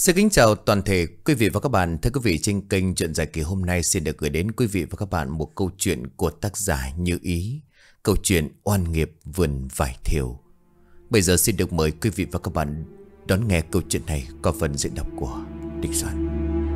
Xin kính chào toàn thể quý vị và các bạn. Thưa quý vị, trên kênh Chuyện Dài Kỳ hôm nay xin được gửi đến quý vị và các bạn một câu chuyện của tác giả Như Ý. Câu chuyện Oan Nghiệp Vườn Vải Thiều. Bây giờ xin được mời quý vị và các bạn đón nghe câu chuyện này qua phần diễn đọc của Địch Soạn.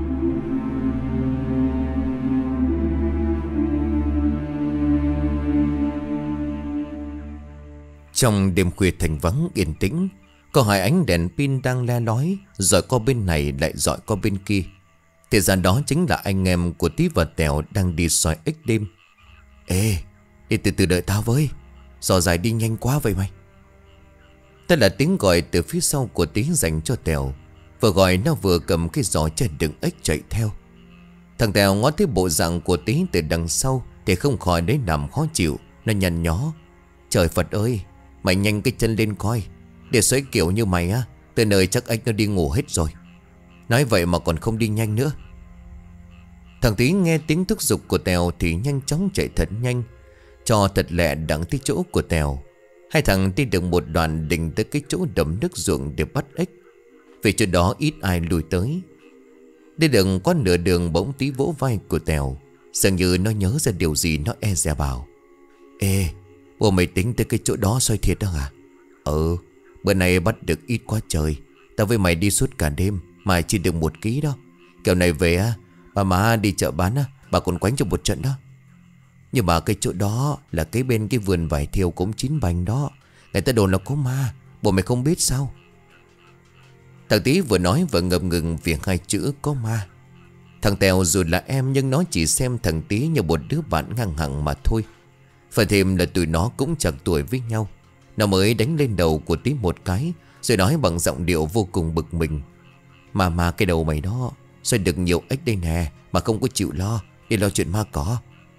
Trong đêm khuya thành vắng yên tĩnh, có hai ánh đèn pin đang le lói, rồi qua bên này lại dọi qua bên kia. Thì ra đó chính là anh em của Tí và Tèo đang đi soi ếch đêm. Ê, đi từ từ đợi tao với, giò dài đi nhanh quá vậy mày. Thế là tiếng gọi từ phía sau của Tí dành cho Tèo. Vừa gọi nó vừa cầm cái giò che đựng ếch chạy theo. Thằng Tèo ngó thấy bộ dạng của Tí từ đằng sau thì không khỏi đấy nằm khó chịu. Nó nhăn nhó: Trời Phật ơi, mày nhanh cái chân lên coi. Để xoáy kiểu như mày á, từ nơi chắc ếch nó đi ngủ hết rồi. Nói vậy mà còn không đi nhanh nữa. Thằng Tí nghe tiếng thúc giục của Tèo thì nhanh chóng chạy thật nhanh, cho thật lẹ đặng tới chỗ của Tèo. Hai thằng đi được một đoạn định tới cái chỗ đầm nước ruộng để bắt ếch. Vì chỗ đó ít ai lùi tới. Đi được qua nửa đường bỗng Tí vỗ vai của Tèo, dường như nó nhớ ra điều gì. Nó e dè bảo: Ê, bộ mày tính tới cái chỗ đó soi thiệt đó à? Bữa nay bắt được ít quá trời. Tao với mày đi suốt cả đêm mà chỉ được 1 ký đó. Kiểu này về á, bà má đi chợ bán á, bà còn quánh cho một trận đó. Nhưng mà cái chỗ đó là cái bên cái vườn vải thiều cũng chín bành đó. Người ta đồn là có ma, bộ mày không biết sao? Thằng Tí vừa nói vừa ngập ngừng vì 2 chữ có ma. Thằng Tèo dù là em nhưng nó chỉ xem thằng Tí như một đứa bạn ngang hằng mà thôi. Phải thêm là tụi nó cũng chẳng tuổi với nhau. Nó mới đánh lên đầu của Tí một cái, rồi nói bằng giọng điệu vô cùng bực mình: Mà cái đầu mày đó xoay được nhiều ếch đây nè, mà không có chịu lo, đi lo chuyện ma cỏ.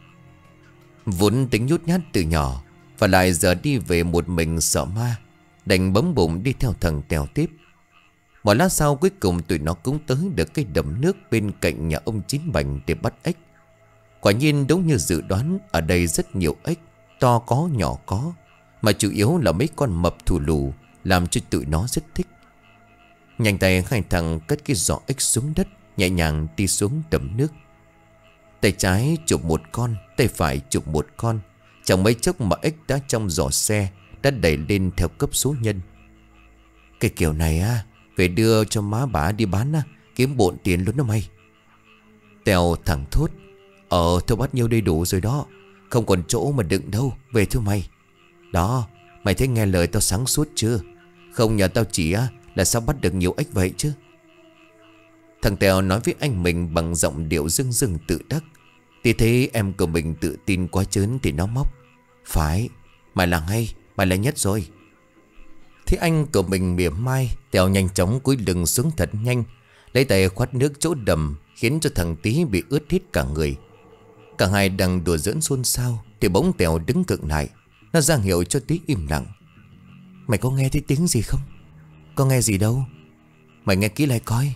Vốn tính nhút nhát từ nhỏ, và lại giờ đi về một mình sợ ma, đành bấm bụng đi theo thằng Tèo tiếp. Một lát sau cuối cùng tụi nó cũng tới được cái đầm nước bên cạnh nhà ông Chín Bành để bắt ếch. Quả nhiên đúng như dự đoán, ở đây rất nhiều ếch, to có nhỏ có, mà chủ yếu là mấy con mập thù lù, làm cho tụi nó rất thích. Nhanh tay hai thằng cất cái giỏ ếch xuống đất, nhẹ nhàng đi xuống đầm nước. Tay trái chụp một con, tay phải chụp một con. Chẳng mấy chốc mà ếch đã trong giỏ xe đã đẩy lên theo cấp số nhân. Cái kiểu này á, về đưa cho má bả đi bán á, kiếm bộn tiền luôn đó mày. Tèo thẳng thốt: Thôi bắt nhiêu đầy đủ rồi đó, không còn chỗ mà đựng đâu, về thôi mày. Đó, mày thấy nghe lời tao sáng suốt chưa? Không nhờ tao chỉ là sao bắt được nhiều ếch vậy chứ? Thằng Tèo nói với anh mình bằng giọng điệu dưng dưng tự đắc. Thì thấy em của mình tự tin quá trớn thì nó móc: Phải, mày là hay, mày là nhất rồi. Thế anh của mình mỉa mai, Tèo nhanh chóng cúi lưng xuống thật nhanh, lấy tay khoát nước chỗ đầm, khiến cho thằng Tí bị ướt hết cả người. Cả hai đang đùa giỡn xôn xao thì bỗng Tèo đứng cự lại. Nó ra hiệu cho Tí im lặng: Mày có nghe thấy tiếng gì không? Có nghe gì đâu. Mày nghe kỹ lại coi.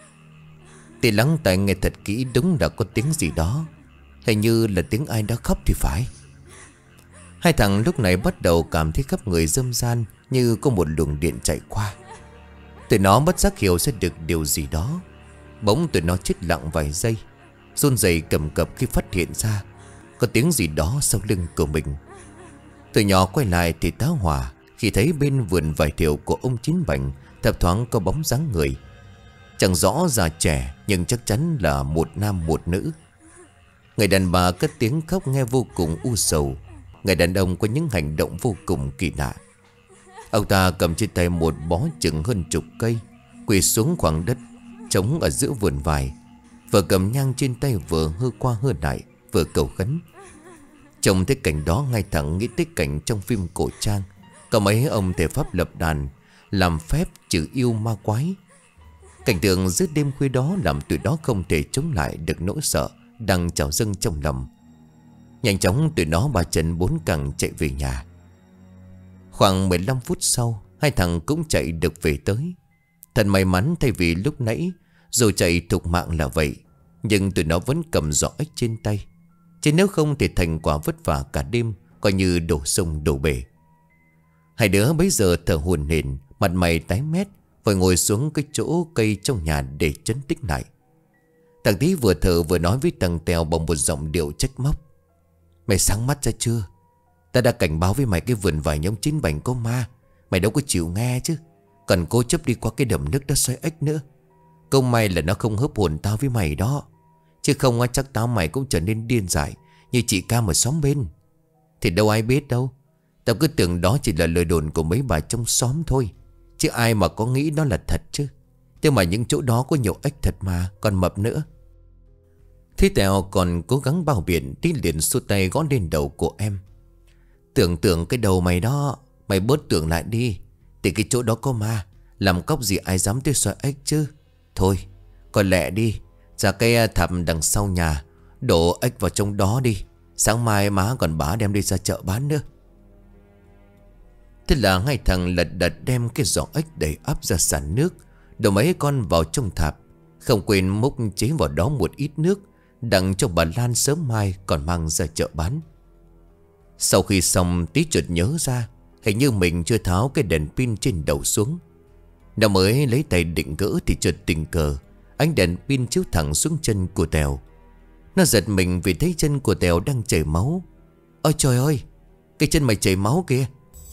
Tí lắng tai nghe thật kỹ, đúng là có tiếng gì đó. Hình như là tiếng ai đó khóc thì phải. Hai thằng lúc này bắt đầu cảm thấy khắp người râm ran, như có một luồng điện chạy qua. Tụi nó bất giác hiểu sẽ được điều gì đó. Bỗng tụi nó chết lặng vài giây, run rẩy cầm cập khi phát hiện ra có tiếng gì đó sau lưng của mình. Tụi nhỏ quay lại thì tá hỏa khi thấy bên vườn vải thiều của ông Chín Bành thấp thoáng có bóng dáng người. Chẳng rõ già trẻ nhưng chắc chắn là một nam một nữ. Người đàn bà cất tiếng khóc nghe vô cùng u sầu. Người đàn ông có những hành động vô cùng kỳ lạ. Ông ta cầm trên tay một bó chừng hơn chục cây, quỳ xuống khoảng đất trống ở giữa vườn vải, vừa cầm nhang trên tay vừa hơ qua hơ lại, vừa cầu khấn. Trông thấy cảnh đó, ngay thẳng nghĩ tới cảnh trong phim cổ trang, có mấy ông thể pháp lập đàn làm phép trừ yêu ma quái. Cảnh tượng giữa đêm khuya đó làm tụi đó không thể chống lại được nỗi sợ đang trào dâng trong lòng. Nhanh chóng tụi nó ba chân bốn cẳng chạy về nhà. Khoảng 15 phút sau, hai thằng cũng chạy được về tới. Thật may mắn, thay vì lúc nãy dù chạy thục mạng là vậy, nhưng tụi nó vẫn cầm giỏ ếch trên tay. Chứ nếu không thì thành quả vất vả cả đêm, coi như đổ sông đổ bể. Hai đứa bấy giờ thở hổn hển, mặt mày tái mét, Vội ngồi xuống cái chỗ cây trong nhà để trấn tĩnh lại. Thằng Tí vừa thở vừa nói với thằng Tèo bằng một giọng điệu trách móc. Mày sáng mắt ra chưa? Ta đã cảnh báo với mày cái vườn vải nhóm chín bành có ma. Mày đâu có chịu nghe chứ. Còn cố chấp đi qua cái đầm nước đó xoay ếch nữa. Câu may là nó không hớp hồn tao với mày đó. Chứ không á chắc tao mày cũng trở nên điên dại như chị Cam ở xóm bên. Thì đâu ai biết đâu. Tao cứ tưởng đó chỉ là lời đồn của mấy bà trong xóm thôi. Chứ ai mà có nghĩ nó là thật chứ. Nhưng mà những chỗ đó có nhiều ếch thật mà. Còn mập nữa. Thế Tèo còn cố gắng bao biện. Tí liền xua tay gõ lên đầu của em. Tưởng cái đầu mày đó. Mày bớt tưởng lại đi. Thì cái chỗ đó có ma. Làm cóc gì ai dám tới xoay ếch chứ. Thôi còn lẹ đi. Ra cái thạp đằng sau nhà. Đổ ếch vào trong đó đi. Sáng mai má còn bá đem đi ra chợ bán nữa. Thế là hai thằng lật đật đem cái giỏ ếch đầy ắp ra sàn nước. Đổ mấy con vào trong thạp. Không quên múc chế vào đó một ít nước. Đặng cho bà Lan sớm mai còn mang ra chợ bán. Sau khi xong Tí chợt nhớ ra. Hình như mình chưa tháo cái đèn pin trên đầu xuống. Nó mới lấy tay định gỡ thì chợt tình cờ ánh đèn pin chiếu thẳng xuống chân của Tèo. Nó giật mình vì thấy chân của Tèo đang chảy máu. Ôi trời ơi, cái chân mày chảy máu kìa.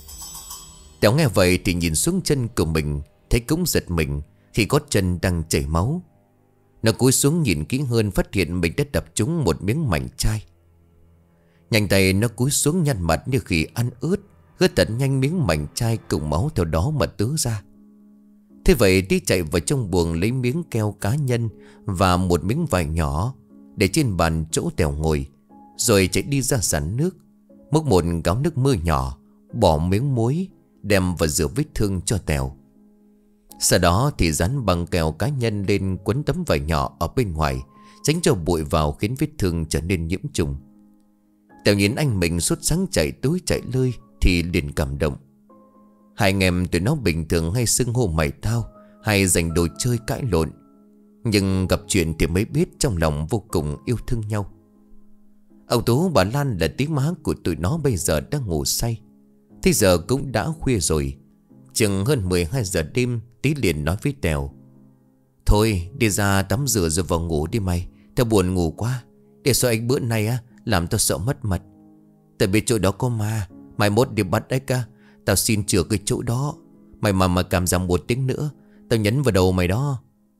Tèo nghe vậy thì nhìn xuống chân của mình. Thấy cũng giật mình khi gót chân đang chảy máu. Nó cúi xuống nhìn kỹ hơn, phát hiện mình đã đập trúng một miếng mảnh chai. Nhanh tay nó cúi xuống nhăn mặt như khi ăn ướt, gỡ tận nhanh miếng mảnh chai cùng máu theo đó mà tứ ra. Thế vậy Tí chạy vào trong buồng lấy miếng keo cá nhân và một miếng vải nhỏ để trên bàn chỗ Tèo ngồi. Rồi chạy đi ra sàn nước, múc một gáo nước mưa nhỏ, bỏ miếng muối, đem vào rửa vết thương cho Tèo. Sau đó thì dán băng keo cá nhân lên quấn tấm vải nhỏ ở bên ngoài, tránh cho bụi vào khiến vết thương trở nên nhiễm trùng. Tèo nhìn anh mình sốt sáng chạy túi chạy lơi thì liền cảm động. Hai anh em tụi nó bình thường hay xưng hô mày tao, hay dành đồ chơi cãi lộn, nhưng gặp chuyện thì mới biết trong lòng vô cùng yêu thương nhau. Ông Tú bà Lan là tí má của tụi nó bây giờ đang ngủ say. Thế giờ cũng đã khuya rồi, chừng hơn 12 giờ đêm. Tí liền nói với Tèo: Thôi đi ra tắm rửa rồi vào ngủ đi mày. Tao buồn ngủ quá. Để sao anh bữa nay á làm tao sợ mất mật. Tại biết chỗ đó có ma. Mai mốt đi bắt ếch á, tao xin chữa cái chỗ đó. Mày mà cảm giảm một tiếng nữa, tao nhấn vào đầu mày đó.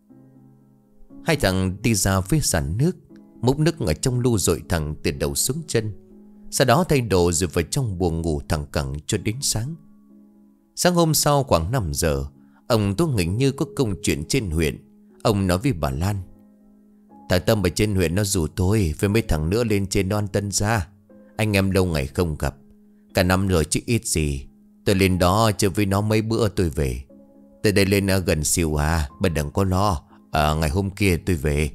Hai thằng đi ra phía sàn nước, múc nước ở trong lu dội thẳng từ đầu xuống chân. Sau đó thay đồ rồi vào trong buồng ngủ thẳng cẳng cho đến sáng. Sáng hôm sau khoảng 5 giờ, ông Tú hình như có công chuyện trên huyện. Ông nói với bà Lan: Thằng Tâm ở trên huyện nó rủ tôi với mấy thằng nữa lên trên đó ăn tân gia. Anh em lâu ngày không gặp, cả năm rồi chứ ít gì. Tôi lên đó chơi với nó mấy bữa tôi về. Tới đây lên gần xìu à, bà đừng có lo. Ngày hôm kia tôi về.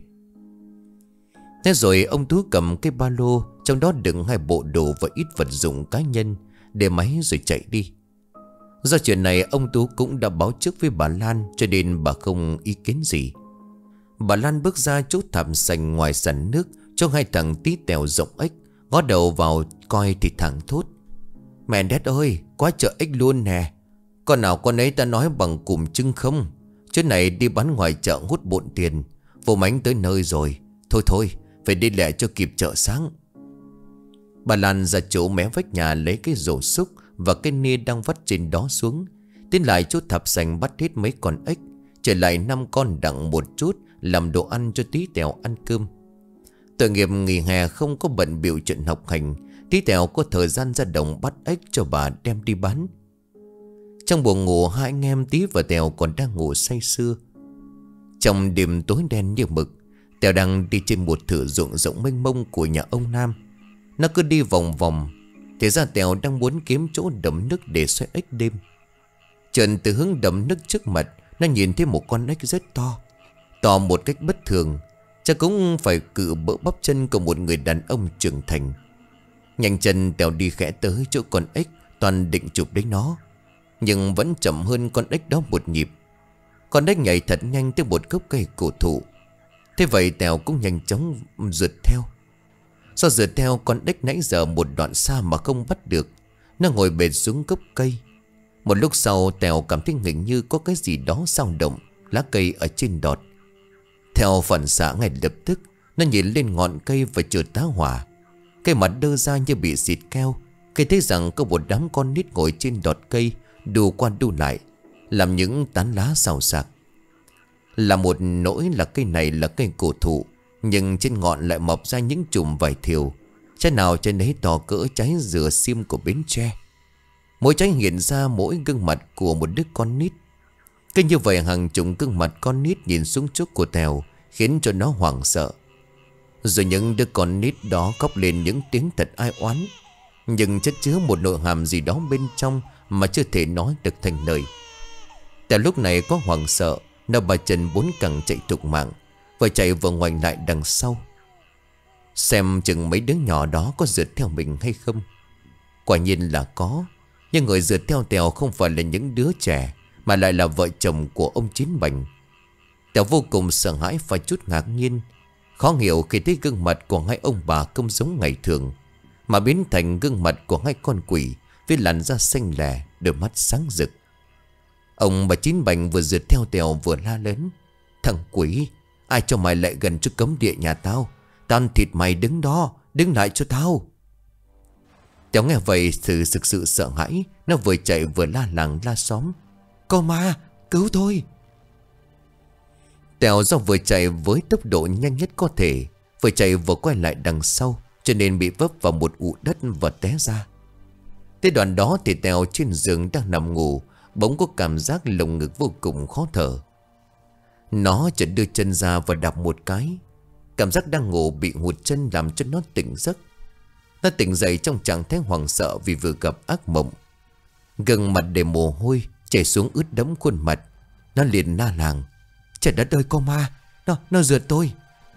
Thế rồi ông Tú cầm cái ba lô, trong đó đựng 2 bộ đồ và ít vật dụng cá nhân, để máy rồi chạy đi. Do chuyện này ông Tú cũng đã báo trước với bà Lan, cho nên bà không ý kiến gì. Bà Lan bước ra chỗ thảm sành ngoài sàn nước, cho hai thằng Tí Tèo rộng ếch, ngó đầu vào coi thì thẳng thốt: Mẹ đét ơi, quá trời ếch luôn nè. Con nào con ấy ta nói bằng cùm chưng không. Chỗ này đi bán ngoài chợ hút bộn tiền. Vô mánh tới nơi rồi. Thôi phải đi lẹ cho kịp chợ sáng. Bà Lan ra chỗ mé vách nhà lấy cái rổ xúc và cái nia đang vắt trên đó xuống, tiến lại chỗ thạp sành bắt hết mấy con ếch, trở lại 5 con đặng một chút làm đồ ăn cho Tí Tèo ăn cơm. Tội nghiệp nghỉ hè không có bận bịu chuyện học hành, Tí Tèo có thời gian ra đồng bắt ếch cho bà đem đi bán. Trong buồng ngủ, hai anh em Tí và Tèo còn đang ngủ say sưa. Trong đêm tối đen như mực, Tèo đang đi trên một thửa ruộng rộng mênh mông của nhà ông Nam. Nó cứ đi vòng vòng. Thì ra Tèo đang muốn kiếm chỗ đầm nước để xoay ếch đêm. Chợt từ hướng đầm nước trước mặt, nó nhìn thấy một con ếch rất to. To một cách bất thường, chắc cũng phải cự bỡ bắp chân của một người đàn ông trưởng thành. Nhanh chân Tèo đi khẽ tới chỗ con ếch, toàn định chụp lấy nó, nhưng vẫn chậm hơn con ếch đó một nhịp. Con ếch nhảy thật nhanh tới một gốc cây cổ thụ. Thế vậy Tèo cũng nhanh chóng rượt theo. Do rượt theo con ếch nãy giờ một đoạn xa mà không bắt được, nó ngồi bệt xuống gốc cây. Một lúc sau Tèo cảm thấy hình như có cái gì đó dao động lá cây ở trên đọt. Theo phản xạ ngay lập tức, nó nhìn lên ngọn cây và chợt tá hỏa. Cây mặt đơ ra như bị xịt keo. Cây thấy rằng có một đám con nít ngồi trên đọt cây, đu qua đu lại, làm những tán lá xào xạc. Là một nỗi là cây này là cây cổ thụ, nhưng trên ngọn lại mọc ra những chùm vải thiều, trái nào trái nấy to cỡ trái dừa xiêm của Bến Tre. Mỗi trái hiện ra mỗi gương mặt của một đứa con nít. Cứ như vậy hàng chục gương mặt con nít nhìn xuống chỗ của Tèo, khiến cho nó hoảng sợ. Rồi những đứa con nít đó khóc lên những tiếng thật ai oán, nhưng chất chứa một nội hàm gì đó bên trong mà chưa thể nói được thành lời. Tèo lúc này có hoảng sợ, nó bà chân bốn cẳng chạy thục mạng, vừa chạy vừa ngoảnh lại đằng sau, xem chừng mấy đứa nhỏ đó có rượt theo mình hay không. Quả nhiên là có, nhưng người rượt theo Tèo không phải là những đứa trẻ, mà lại là vợ chồng của ông Chín Bành. Tèo vô cùng sợ hãi và chút ngạc nhiên, khó hiểu khi thấy gương mặt của hai ông bà không giống ngày thường, mà biến thành gương mặt của hai con quỷ với làn da xanh lè, đôi mắt sáng rực. Ông bà Chín Bành vừa rượt theo Tèo vừa la lớn: "Thằng quỷ, ai cho mày lại gần chỗ cấm địa nhà tao? Tao ăn thịt mày, đứng đó, đứng lại cho tao." Tèo nghe vậy thì thực sự sợ hãi, nó vừa chạy vừa la làng la xóm: "Có ma, cứu tôi!" Tèo do vừa chạy với tốc độ nhanh nhất có thể, vừa chạy vừa quay lại đằng sau, cho nên bị vấp vào một ụ đất và té ra. Tới đoạn đó thì Tèo trên giường đang nằm ngủ, bỗng có cảm giác lồng ngực vô cùng khó thở. Nó chợt đưa chân ra và đạp một cái. Cảm giác đang ngủ bị hụt chân làm cho nó tỉnh giấc. Nó tỉnh dậy trong trạng thái hoảng sợ vì vừa gặp ác mộng. Gương mặt đầy mồ hôi chảy xuống ướt đẫm khuôn mặt. Nó liền la làng: "Trời đất ơi, có ma, nó rượt tôi!"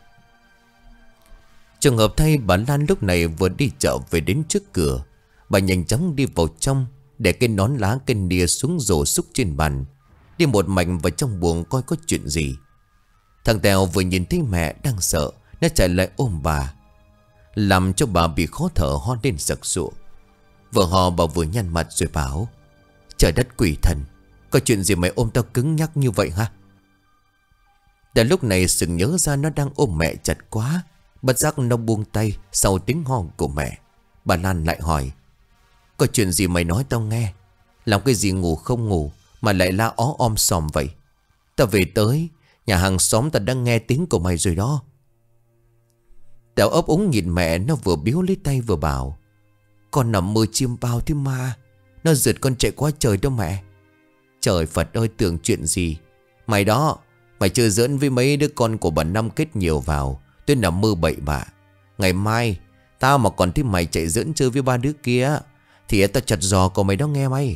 Trường hợp thay, bà Lan lúc này vừa đi chợ về đến trước cửa. Bà nhanh chóng đi vào trong, để cái nón lá cây nia xuống rổ xúc trên bàn, đi một mạch vào trong buồng coi có chuyện gì. Thằng Tèo vừa nhìn thấy mẹ đang sợ, nó chạy lại ôm bà, làm cho bà bị khó thở, ho lên sặc sụa. Vừa ho bà vừa nhăn mặt rồi bảo: "Trời đất quỷ thần, có chuyện gì mày ôm tao cứng nhắc như vậy hả?" Tại lúc này sừng nhớ ra nó đang ôm mẹ chặt quá, bất giác nó buông tay sau tiếng ho của mẹ. Bà Lan lại hỏi: "Có chuyện gì mày nói tao nghe. Làm cái gì ngủ không ngủ mà lại la ó om sòm vậy? Tao về tới nhà hàng xóm, tao đang nghe tiếng của mày rồi đó." Tèo ấp úng nhìn mẹ, nó vừa biếu lấy tay vừa bảo: "Con nằm mơ chiêm bao thế mà. Nó rượt con chạy qua trời đó mẹ." "Trời Phật ơi, tưởng chuyện gì. Mày đó, mày chơi giỡn với mấy đứa con của bà Năm kết nhiều vào. Tôi nằm mơ bậy bạ. Ngày mai tao mà còn thấy mày chạy giỡn chơi với ba đứa kia thì tao chặt giò của mày đó nghe mày."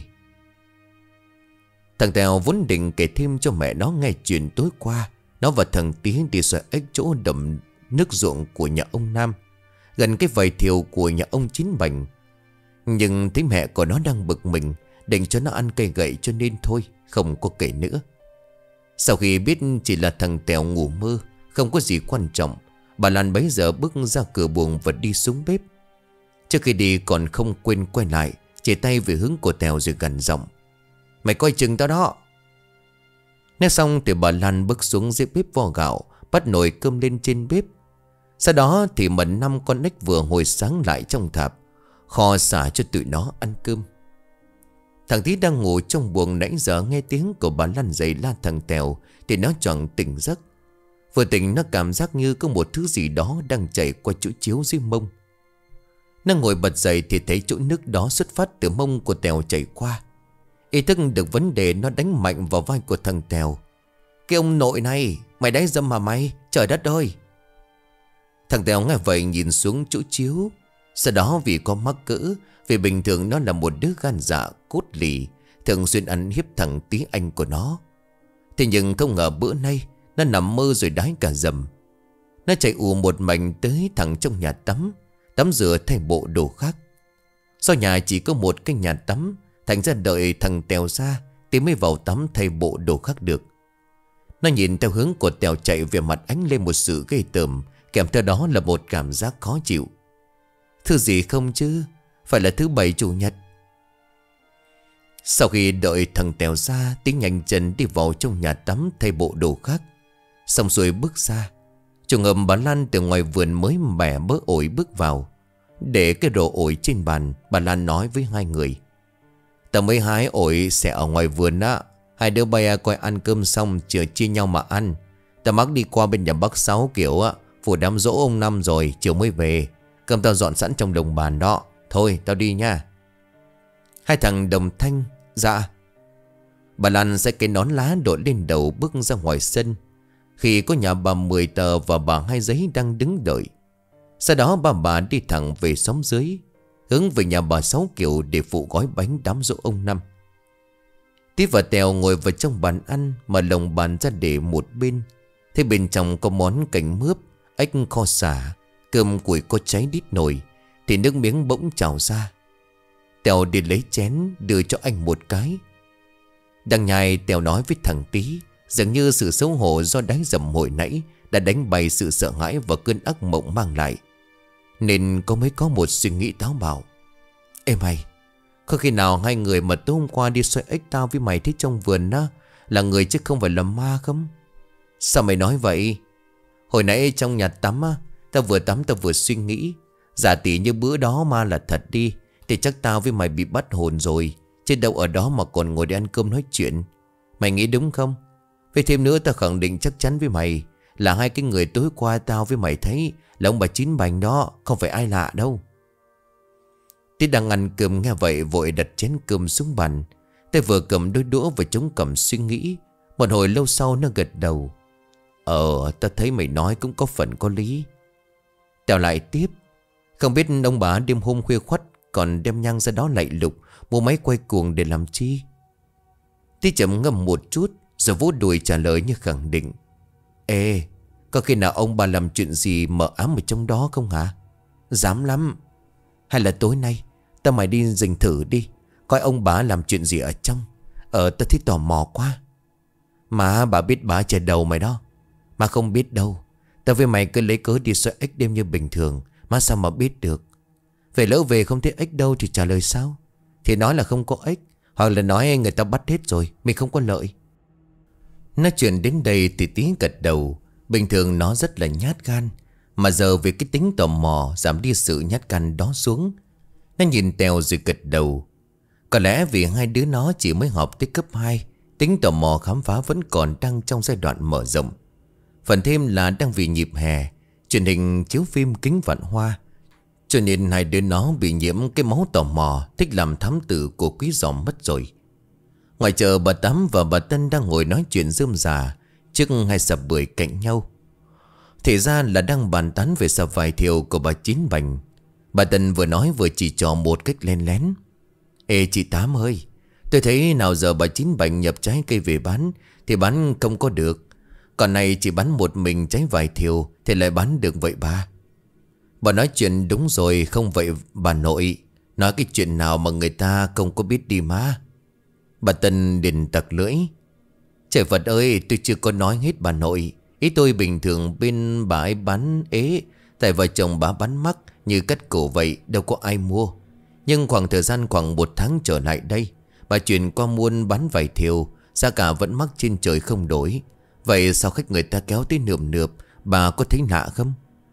Thằng Tèo vốn định kể thêm cho mẹ nó nghe chuyện tối qua nó và thằng Tí đi xoay ếch chỗ đầm nước ruộng của nhà ông Nam, gần cái vải thiều của nhà ông Chín Bành. Nhưng thấy mẹ của nó đang bực mình, định cho nó ăn cây gậy, cho nên thôi không có kể nữa. Sau khi biết chỉ là thằng Tèo ngủ mơ, không có gì quan trọng, bà Lan bấy giờ bước ra cửa buồng và đi xuống bếp. Trước khi đi còn không quên quay lại, chỉ tay về hướng của Tèo rồi gằn giọng: "Mày coi chừng tao đó." Nói xong thì bà Lan bước xuống dưới bếp vo gạo, bắt nồi cơm lên trên bếp. Sau đó thì mận 5 con ếch vừa hồi sáng lại trong thạp, kho xả cho tụi nó ăn cơm. Thằng Tí đang ngủ trong buồng nãy giờ nghe tiếng của bà Lan dậy la thằng Tèo thì nó choàng tỉnh giấc. Vừa tỉnh nó cảm giác như có một thứ gì đó đang chảy qua chỗ chiếu dưới mông. Nó ngồi bật dậy thì thấy chỗ nước đó xuất phát từ mông của Tèo chảy qua. Ý thức được vấn đề, nó đánh mạnh vào vai của thằng Tèo: "Cái ông nội này, mày đáy dâm mà mày, trời đất ơi!" Thằng Tèo nghe vậy nhìn xuống chỗ chiếu. Sau đó vì có mắc cỡ, vì bình thường nó là một đứa gan dạ cốt lì, thường xuyên ăn hiếp thằng Tí anh của nó. Thế nhưng không ngờ bữa nay nó nằm mơ rồi đái cả dầm. Nó chạy ù một mảnh tới thẳng trong nhà tắm, tắm rửa thay bộ đồ khác. Do nhà chỉ có một cái nhà tắm, thành ra đợi thằng Tèo ra thì mới vào tắm thay bộ đồ khác được. Nó nhìn theo hướng của Tèo chạy về, mặt ánh lên một sự ghê tởm, kèm theo đó là một cảm giác khó chịu. Thứ gì không chứ, phải là thứ bảy chủ nhật. Sau khi đợi thằng Tèo ra, Tí nhanh chân đi vào trong nhà tắm thay bộ đồ khác. Xong rồi bước ra. Trùng hợp bà Lan từ ngoài vườn mới bẻ bớ ổi bước vào. Để cái đồ ổi trên bàn, bà Lan nói với hai người: "Tao mới hái ổi sẽ ở ngoài vườn á. Hai đứa bay coi ăn cơm xong chưa chia nhau mà ăn. Tao mắc đi qua bên nhà bác Sáu kiểu á, phủ đám giỗ ông Năm rồi, chiều mới về. Cơm tao dọn sẵn trong đồng bàn đó. Thôi tao đi nha." Hai thằng đồng thanh: "Dạ." Bà Lan xách cái nón lá đội lên đầu bước ra ngoài sân. Khi có nhà bà Mười Tờ và bà Hai Giấy đang đứng đợi. Sau đó bà đi thẳng về xóm dưới, hướng về nhà bà Sáu Kiều để phụ gói bánh đám giỗ ông Năm. Tí và Tèo ngồi vào trong bàn ăn, mà lồng bàn ra để một bên. Thế bên trong có món canh mướp, ếch kho sả, cơm củi có cháy đít nồi, thì nước miếng bỗng trào ra. Tèo đi lấy chén đưa cho anh một cái. Đang nhai, Tèo nói với thằng Tí, dường như sự xấu hổ do đáy dầm hồi nãy đã đánh bay sự sợ hãi và cơn ác mộng mang lại, nên mới có một suy nghĩ táo bạo: "Ê mày, có khi nào hai người mà tối hôm qua đi xoay ếch tao với mày thấy trong vườn á là người chứ không phải là ma không?" "Sao mày nói vậy?" "Hồi nãy trong nhà tắm á, tao vừa tắm tao vừa suy nghĩ, giả tỷ như bữa đó ma là thật đi, thì chắc tao với mày bị bắt hồn rồi, chứ đâu ở đó mà còn ngồi để ăn cơm nói chuyện. Mày nghĩ đúng không? Với thêm nữa, tao khẳng định chắc chắn với mày là hai cái người tối qua tao với mày thấy là ông bà Chín Bành đó, không phải ai lạ đâu." Tí đang ăn cơm nghe vậy vội đặt chén cơm xuống bàn, tay vừa cầm đôi đũa và chống cằm suy nghĩ. Một hồi lâu sau nó gật đầu: Tao thấy mày nói cũng có phần có lý." Tèo lại tiếp: "Không biết ông bà đêm hôm khuya khoắt còn đem nhang ra đó lạy lục, mua máy quay cuồng để làm chi?" Tí chậm ngâm một chút rồi vỗ đùi trả lời như khẳng định: "Ê, có khi nào ông bà làm chuyện gì mờ ám ở trong đó không hả?" "Dám lắm. Hay là tối nay tao mày đi rình thử đi, coi ông bà làm chuyện gì ở trong. Tao thấy tò mò quá." "Mà bà biết bà chè đầu mày đó." "Mà không biết đâu. Tao với mày cứ lấy cớ đi xoay ếch đêm như bình thường, mà sao mà biết được. Về lỡ về không thấy ếch đâu thì trả lời sao? Thì nói là không có ếch, hoặc là nói người ta bắt hết rồi, mình không có lợi." Nói chuyện đến đây thì Tí gật đầu. Bình thường nó rất là nhát gan, mà giờ vì cái tính tò mò giảm đi sự nhát gan đó xuống. Nó nhìn Tèo rồi gật đầu. Có lẽ vì hai đứa nó chỉ mới học tới cấp 2, tính tò mò khám phá vẫn còn đang trong giai đoạn mở rộng. Phần thêm là đang vì nhịp hè, truyền hình chiếu phim Kính Vạn Hoa, cho nên hai đứa nó bị nhiễm cái máu tò mò, thích làm thám tử của Quý Giòm mất rồi. Ngoài chợ, bà Tám và bà Tân đang ngồi nói chuyện rơm rà trước hai sạp bưởi cạnh nhau. Thì ra là đang bàn tán về sạp vải thiều của bà Chín Bành. Bà Tân vừa nói vừa chỉ trò một cách len lén: "Ê chị Tám ơi, tôi thấy nào giờ bà Chín Bành nhập trái cây về bán thì bán không có được. Còn này chỉ bán một mình trái vải thiều thì lại bán được vậy bà?" "Bà nói chuyện đúng rồi không vậy bà nội? Nói cái chuyện nào mà người ta không có biết đi má." Bà Tân liền tặc lưỡi: "Trời Phật ơi, tôi chưa có nói hết bà nội. Ý tôi bình thường bên bà ấy bán ế, tại vợ chồng bà bán mắc như cắt cổ vậy, đâu có ai mua. Nhưng khoảng thời gian khoảng 1 tháng trở lại đây, bà chuyển qua buôn bán vải thiều, giá cả vẫn mắc trên trời không đổi. Vậy sao khách người ta kéo tới nườm nượp, bà có thấy lạ không?"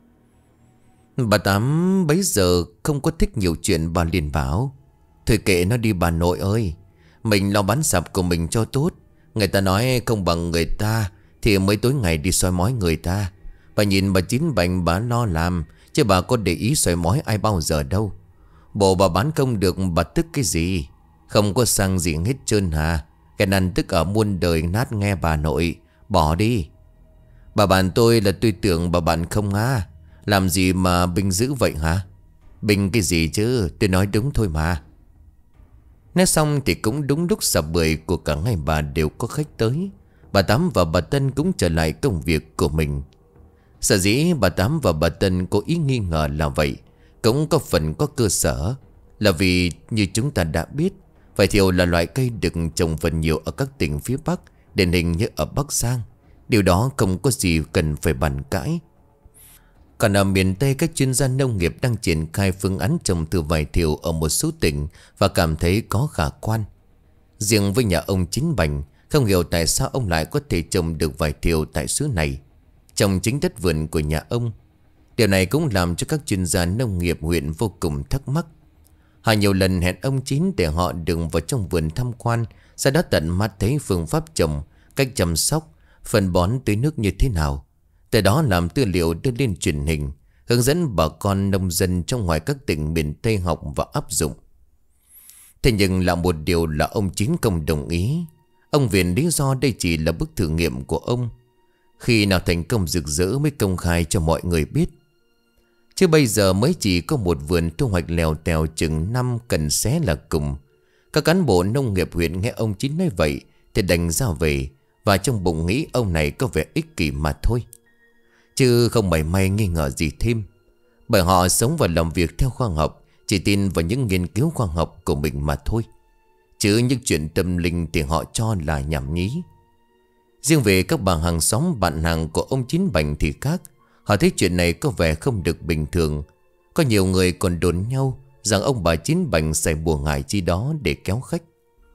Bà Tám bấy giờ không có thích nhiều chuyện, bà liền bảo: "Thôi kệ nó đi bà nội ơi. Mình lo bán sạp của mình cho tốt. Người ta nói không bằng người ta thì mới tối ngày đi soi mói người ta. Bà nhìn bà Chín Bành bà lo làm, chứ bà có để ý soi mói ai bao giờ đâu. Bộ bà bán không được bà tức cái gì? Không có sang gì hết trơn hả? Cái năn tức ở muôn đời nát nghe bà nội. Bỏ đi." "Bà bạn tôi là tôi tưởng bà bạn không à? Làm gì mà bình dữ vậy hả?" "Bình cái gì chứ, tôi nói đúng thôi mà." Nói xong thì cũng đúng lúc sạp bưởi của cả hai bà đều có khách tới. Bà Tám và bà Tân cũng trở lại công việc của mình. Sở dĩ bà Tám và bà Tân có ý nghi ngờ là vậy cũng có phần có cơ sở. Là vì như chúng ta đã biết, vải thiều là loại cây được trồng phần nhiều ở các tỉnh phía Bắc, điển hình như ở Bắc Giang. Điều đó không có gì cần phải bàn cãi. Còn ở miền Tây, các chuyên gia nông nghiệp đang triển khai phương án trồng từ vải thiều ở một số tỉnh và cảm thấy có khả quan. Riêng với nhà ông Chín Bành, không hiểu tại sao ông lại có thể trồng được vải thiều tại xứ này, trong chính đất vườn của nhà ông. Điều này cũng làm cho các chuyên gia nông nghiệp huyện vô cùng thắc mắc. Họ nhiều lần hẹn ông Chín để họ đừng vào trong vườn tham quan, sau đó tận mắt thấy phương pháp trồng, cách chăm sóc, phân bón, tưới nước như thế nào. Từ đó làm tư liệu đưa lên truyền hình, hướng dẫn bà con nông dân trong ngoài các tỉnh miền Tây học và áp dụng. Thế nhưng là một điều là ông Chín không đồng ý. Ông viện lý do đây chỉ là bước thử nghiệm của ông. Khi nào thành công rực rỡ mới công khai cho mọi người biết. Chứ bây giờ mới chỉ có một vườn thu hoạch lèo tèo chừng 5 cần xé là cùng. Các cán bộ nông nghiệp huyện nghe ông Chín nói vậy thì đành ra về, và trong bụng nghĩ ông này có vẻ ích kỷ mà thôi, chứ không mảy may nghi ngờ gì thêm. Bởi họ sống và làm việc theo khoa học, chỉ tin vào những nghiên cứu khoa học của mình mà thôi. Chứ những chuyện tâm linh thì họ cho là nhảm nhí. Riêng về các bà hàng xóm bạn hàng của ông Chín Bành thì khác. Họ thấy chuyện này có vẻ không được bình thường. Có nhiều người còn đồn nhau rằng ông bà Chín Bành xài bùa ngải chi đó để kéo khách.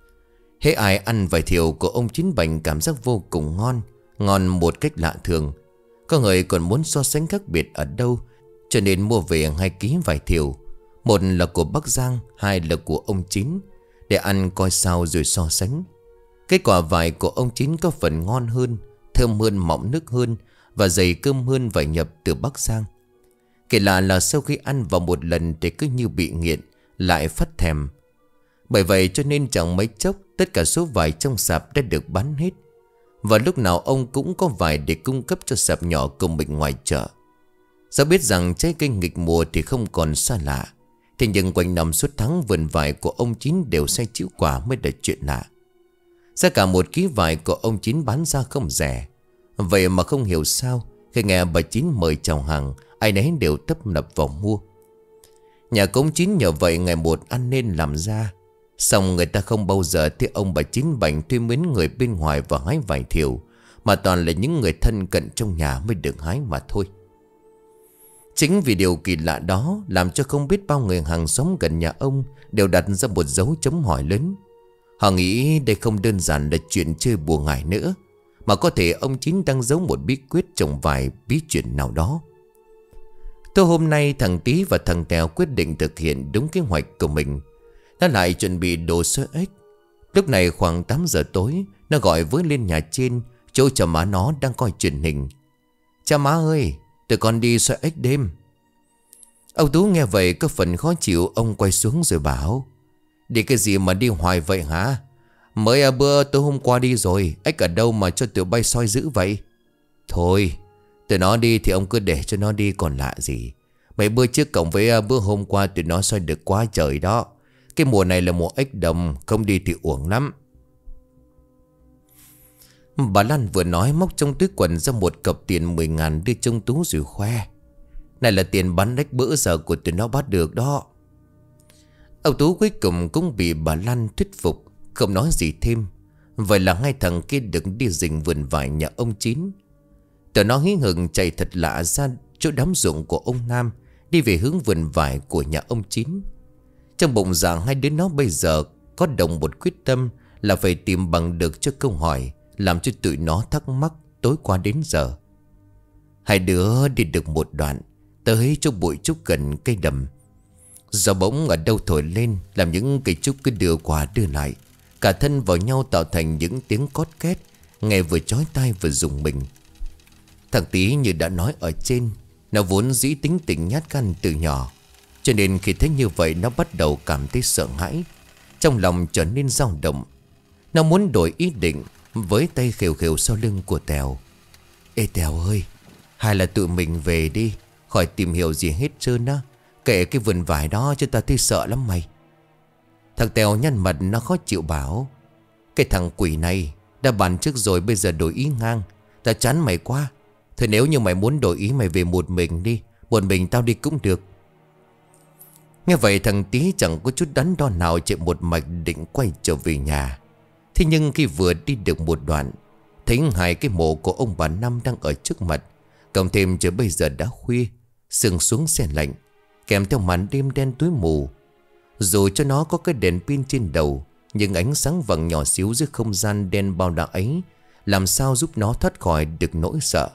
Hễ ai ăn vải thiều của ông Chín Bành cảm giác vô cùng ngon, ngon một cách lạ thường. Có người còn muốn so sánh khác biệt ở đâu, cho nên mua về 2 ký vải thiều. Một là của Bắc Giang, 2 là của ông Chín, để ăn coi sao rồi so sánh. Kết quả vải của ông Chín có phần ngon hơn, thơm hơn, mọng nước hơn và dày cơm hơn vải nhập từ Bắc Giang. Kỳ lạ là sau khi ăn vào một lần thì cứ như bị nghiện, lại phát thèm. Bởi vậy cho nên chẳng mấy chốc tất cả số vải trong sạp đã được bán hết. Và lúc nào ông cũng có vải để cung cấp cho sạp nhỏ của mình ngoài chợ. Do biết rằng trái cây nghịch mùa thì không còn xa lạ, thế nhưng quanh năm suốt tháng vườn vải của ông Chín đều sai chịu quả mới là chuyện lạ. Giá cả 1 ký vải của ông Chín bán ra không rẻ. Vậy mà không hiểu sao khi nghe bà Chín mời chào hàng, ai nấy đều tấp nập vào mua. Nhà của ông Chín nhờ vậy ngày một ăn nên làm ra. Xong người ta không bao giờ thấy ông bà Chín Bành thuê mướn người bên ngoài và hái vải thiều, mà toàn là những người thân cận trong nhà mới được hái mà thôi. Chính vì điều kỳ lạ đó làm cho không biết bao người hàng xóm gần nhà ông đều đặt ra một dấu chấm hỏi lớn. Họ nghĩ đây không đơn giản là chuyện chơi bùa ngải nữa, mà có thể ông Chín đang giấu một bí quyết trồng vải bí truyền nào đó. Tối hôm nay thằng Tí và thằng Tèo quyết định thực hiện đúng kế hoạch của mình. Nó lại chuẩn bị đồ xôi ếch. Lúc này khoảng 8 giờ tối, nó gọi với lên nhà trên, chỗ cha má nó đang coi truyền hình. Cha má ơi, tụi con đi xôi ếch đêm. Ông Tú nghe vậy có phần khó chịu. Ông quay xuống rồi bảo: đi cái gì mà đi hoài vậy hả? Mới bữa tối hôm qua đi rồi, ếch ở đâu mà cho tụi bay soi dữ vậy? Thôi, tụi nó đi thì ông cứ để cho nó đi còn lạ gì. Mấy bữa trước cộng với bữa hôm qua tụi nó soi được quá trời đó. Cái mùa này là mùa ếch đồng, không đi thì uổng lắm. Bà Lan vừa nói móc trong túi quần ra một cặp tiền 10.000 đưa trong Tú rồi khoe: này là tiền bán ếch bữa giờ của tụi nó bắt được đó. Ông Tú cuối cùng cũng bị bà Lan thuyết phục, không nói gì thêm. Vậy là 2 thằng kia được đi rình vườn vải nhà ông Chín. Tụi nó hí hửng chạy thật lạ ra chỗ đám ruộng của ông Nam, đi về hướng vườn vải của nhà ông Chín. Trong bụng dạ 2 đứa nó bây giờ có đồng một quyết tâm là phải tìm bằng được cho câu hỏi làm cho tụi nó thắc mắc tối qua đến giờ. 2 đứa đi được một đoạn, tới chỗ bụi trúc gần cây đầm. Gió bỗng ở đâu thổi lên, làm những cây trúc cứ đưa qua đưa lại, cả thân vào nhau tạo thành những tiếng cót két, nghe vừa chói tai vừa rùng mình. Thằng Tí như đã nói ở trên, nó vốn dĩ tính tình nhát gan từ nhỏ, cho nên khi thấy như vậy nó bắt đầu cảm thấy sợ hãi, trong lòng trở nên dao động. Nó muốn đổi ý định, với tay khều khều sau lưng của Tèo: ê Tèo ơi, hay là tụi mình về đi, khỏi tìm hiểu gì hết trơn á. Kệ cái vườn vải đó chứ ta thấy sợ lắm mày. Thằng Tèo nhăn mặt nó khó chịu bảo: cái thằng quỷ này đã bàn trước rồi, bây giờ đổi ý ngang, ta chán mày quá. Thôi nếu như mày muốn đổi ý mày về một mình đi, một mình tao đi cũng được. Nghe vậy thằng Tí chẳng có chút đắn đo nào, chạy một mạch định quay trở về nhà. Thế nhưng khi vừa đi được một đoạn, thấy 2 cái mộ của ông bà Năm đang ở trước mặt. Cộng thêm trời bây giờ đã khuya, sương xuống se lạnh, kèm theo màn đêm đen tối mù. Dù cho nó có cái đèn pin trên đầu, Nhưng ánh sáng vàng nhỏ xíu dưới không gian đen bao la ấy làm sao giúp nó thoát khỏi được nỗi sợ.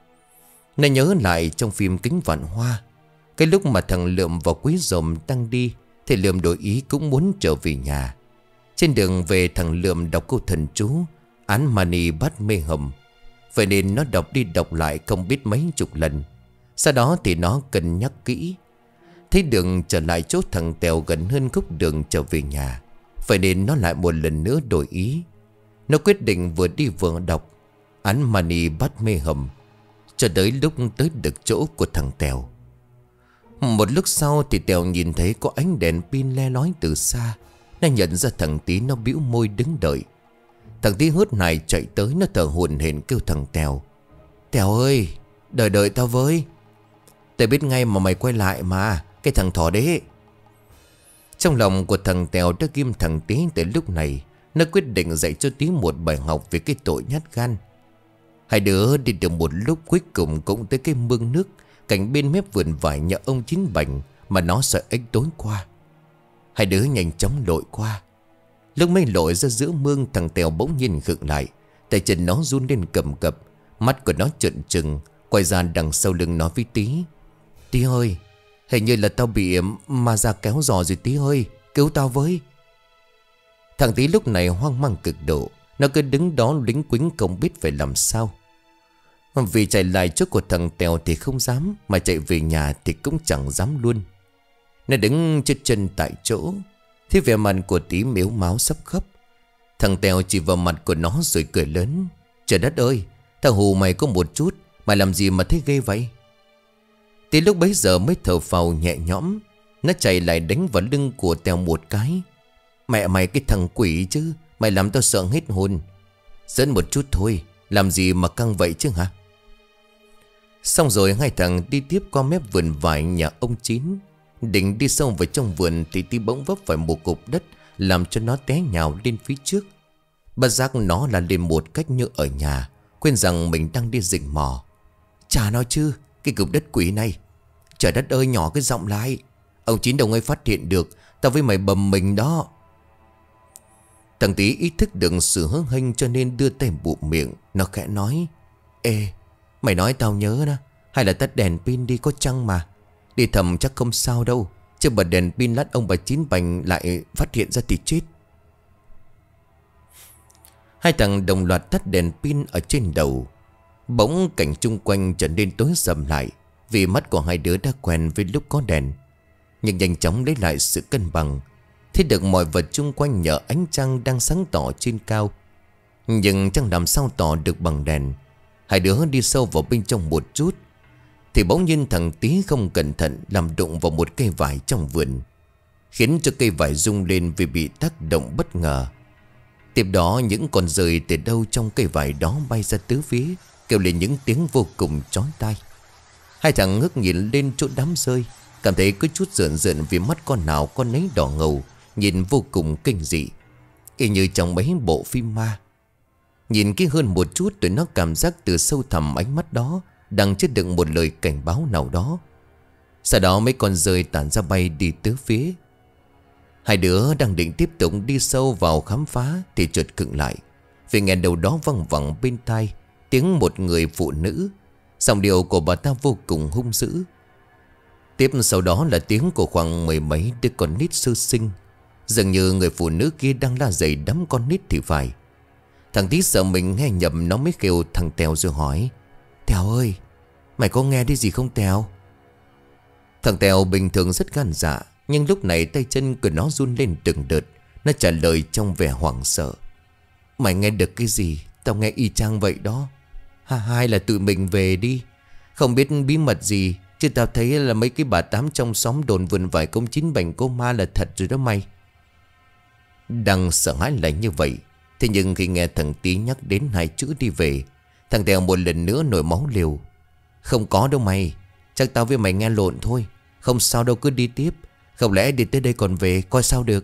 Nó nhớ lại trong phim Kính Vạn Hoa, cái lúc mà thằng Lượm và Quý Ròm đang đi thì Lượm đổi ý cũng muốn trở về nhà. Trên đường về thằng Lượm đọc câu thần chú án mani bắt mê hầm. Vậy nên nó đọc đi đọc lại không biết mấy chục lần. Sau đó thì nó cân nhắc kỹ. Thấy đường trở lại chỗ thằng Tèo gần hơn khúc đường trở về nhà. Vậy nên nó lại một lần nữa đổi ý. Nó quyết định vừa đi vừa đọc án mani bắt mê hầm cho tới lúc tới được chỗ của thằng Tèo. Một lúc sau thì Tèo nhìn thấy có ánh đèn pin le lói từ xa. Nó nhận ra thằng Tí nó bĩu môi đứng đợi. Thằng Tí hớt này chạy tới, nó thở hổn hển kêu thằng Tèo: "Tèo ơi, đợi đợi tao với. Tao biết ngay mà mày quay lại mà, cái thằng thỏ đấy." Trong lòng của thằng Tèo đã ghim thằng Tí từ lúc này. Nó quyết định dạy cho Tí một bài học về cái tội nhát gan. Hai đứa đi được một lúc cuối cùng cũng tới cái mương nước cạnh bên mép vườn vải nhà ông Chín Bành mà nó sợ ếch tối qua. Hai đứa nhanh chóng lội qua. Lúc mấy lội ra giữa mương, thằng Tèo bỗng nhiên khựng lại. Tay chân nó run lên cầm cập. Mắt của nó trợn trừng, quay ra đằng sau lưng nó với Tí: "Tí ơi, hình như là tao bị ma ra kéo giò rồi Tí ơi, cứu tao với." Thằng Tí lúc này hoang mang cực độ. Nó cứ đứng đó lính quính không biết phải làm sao. Vì chạy lại trước của thằng Tèo thì không dám, mà chạy về nhà thì cũng chẳng dám luôn. Nó đứng chết chân tại chỗ. Thế vẻ mặt của Tí mếu máo sắp khóc. Thằng Tèo chỉ vào mặt của nó rồi cười lớn: "Trời đất ơi, thằng hù mày có một chút, mày làm gì mà thấy ghê vậy?" Tí lúc bấy giờ mới thở phào nhẹ nhõm. Nó chạy lại đánh vào lưng của Tèo một cái: "Mẹ mày cái thằng quỷ chứ, mày làm tao sợ hết hồn. Dẫn một chút thôi, làm gì mà căng vậy chứ hả?" Xong rồi hai thằng đi tiếp qua mép vườn vải nhà ông Chín. Định đi sâu vào trong vườn thì Tí bỗng vấp phải một cục đất làm cho nó té nhào lên phía trước. Bất giác nó là lên một cách như ở nhà, quên rằng mình đang đi rình mò. "Chà nói chứ, cái cục đất quỷ này. Trời đất ơi, nhỏ cái giọng lại. Ông Chín đồng ấy phát hiện được, tao với mày bầm mình đó." Thằng Tí ý thức được sự hớ hênh cho nên đưa tay bụm miệng. Nó khẽ nói: "Ê, mày nói tao nhớ đó. Hay là tắt đèn pin đi, có chăng mà. Đi thầm chắc không sao đâu, chứ bật đèn pin lát ông bà Chín Bành lại phát hiện ra thì chết." Hai thằng đồng loạt tắt đèn pin ở trên đầu. Bỗng cảnh chung quanh trở nên tối sầm lại, vì mắt của hai đứa đã quen với lúc có đèn. Nhưng nhanh chóng lấy lại sự cân bằng. Thấy được mọi vật chung quanh nhờ ánh trăng đang sáng tỏ trên cao. Nhưng chẳng làm sao tỏ được bằng đèn. Hai đứa đi sâu vào bên trong một chút thì bỗng nhiên thằng Tí không cẩn thận làm đụng vào một cây vải trong vườn, khiến cho cây vải rung lên vì bị tác động bất ngờ. Tiếp đó những con dơi từ đâu trong cây vải đó bay ra tứ phía, kêu lên những tiếng vô cùng chói tai. Hai thằng ngước nhìn lên chỗ đám rơi, cảm thấy có chút rợn rợn vì mắt con nào con nấy đỏ ngầu, nhìn vô cùng kinh dị, y như trong mấy bộ phim ma. Nhìn kỹ hơn một chút, tụi nó cảm giác từ sâu thẳm ánh mắt đó đang chứa đựng một lời cảnh báo nào đó. Sau đó mấy con dơi tản ra bay đi tứ phía. Hai đứa đang định tiếp tục đi sâu vào khám phá thì chợt khựng lại, vì nghe đâu đó văng vẳng bên tai tiếng một người phụ nữ. Giọng điệu của bà ta vô cùng hung dữ. Tiếp sau đó là tiếng của khoảng mười mấy đứa con nít sơ sinh. Dường như người phụ nữ kia đang la dày đám con nít thì phải. Thằng Tí sợ mình nghe nhầm, nó mới kêu thằng Tèo rồi hỏi: "Tèo ơi, mày có nghe thấy gì không Tèo?" Thằng Tèo bình thường rất gan dạ, nhưng lúc này tay chân của nó run lên từng đợt. Nó trả lời trong vẻ hoảng sợ: "Mày nghe được cái gì? Tao nghe y chang vậy đó. Hay là tự mình về đi. Không biết bí mật gì, chứ tao thấy là mấy cái bà tám trong xóm đồn vườn vải công Chín Bành cô ma là thật rồi đó mày." Đang sợ hãi là như vậy, thế nhưng khi nghe thằng Tí nhắc đến hai chữ đi về, thằng Tèo một lần nữa nổi máu liều: "Không có đâu mày, chắc tao với mày nghe lộn thôi. Không sao đâu, cứ đi tiếp. Không lẽ đi tới đây còn về, coi sao được."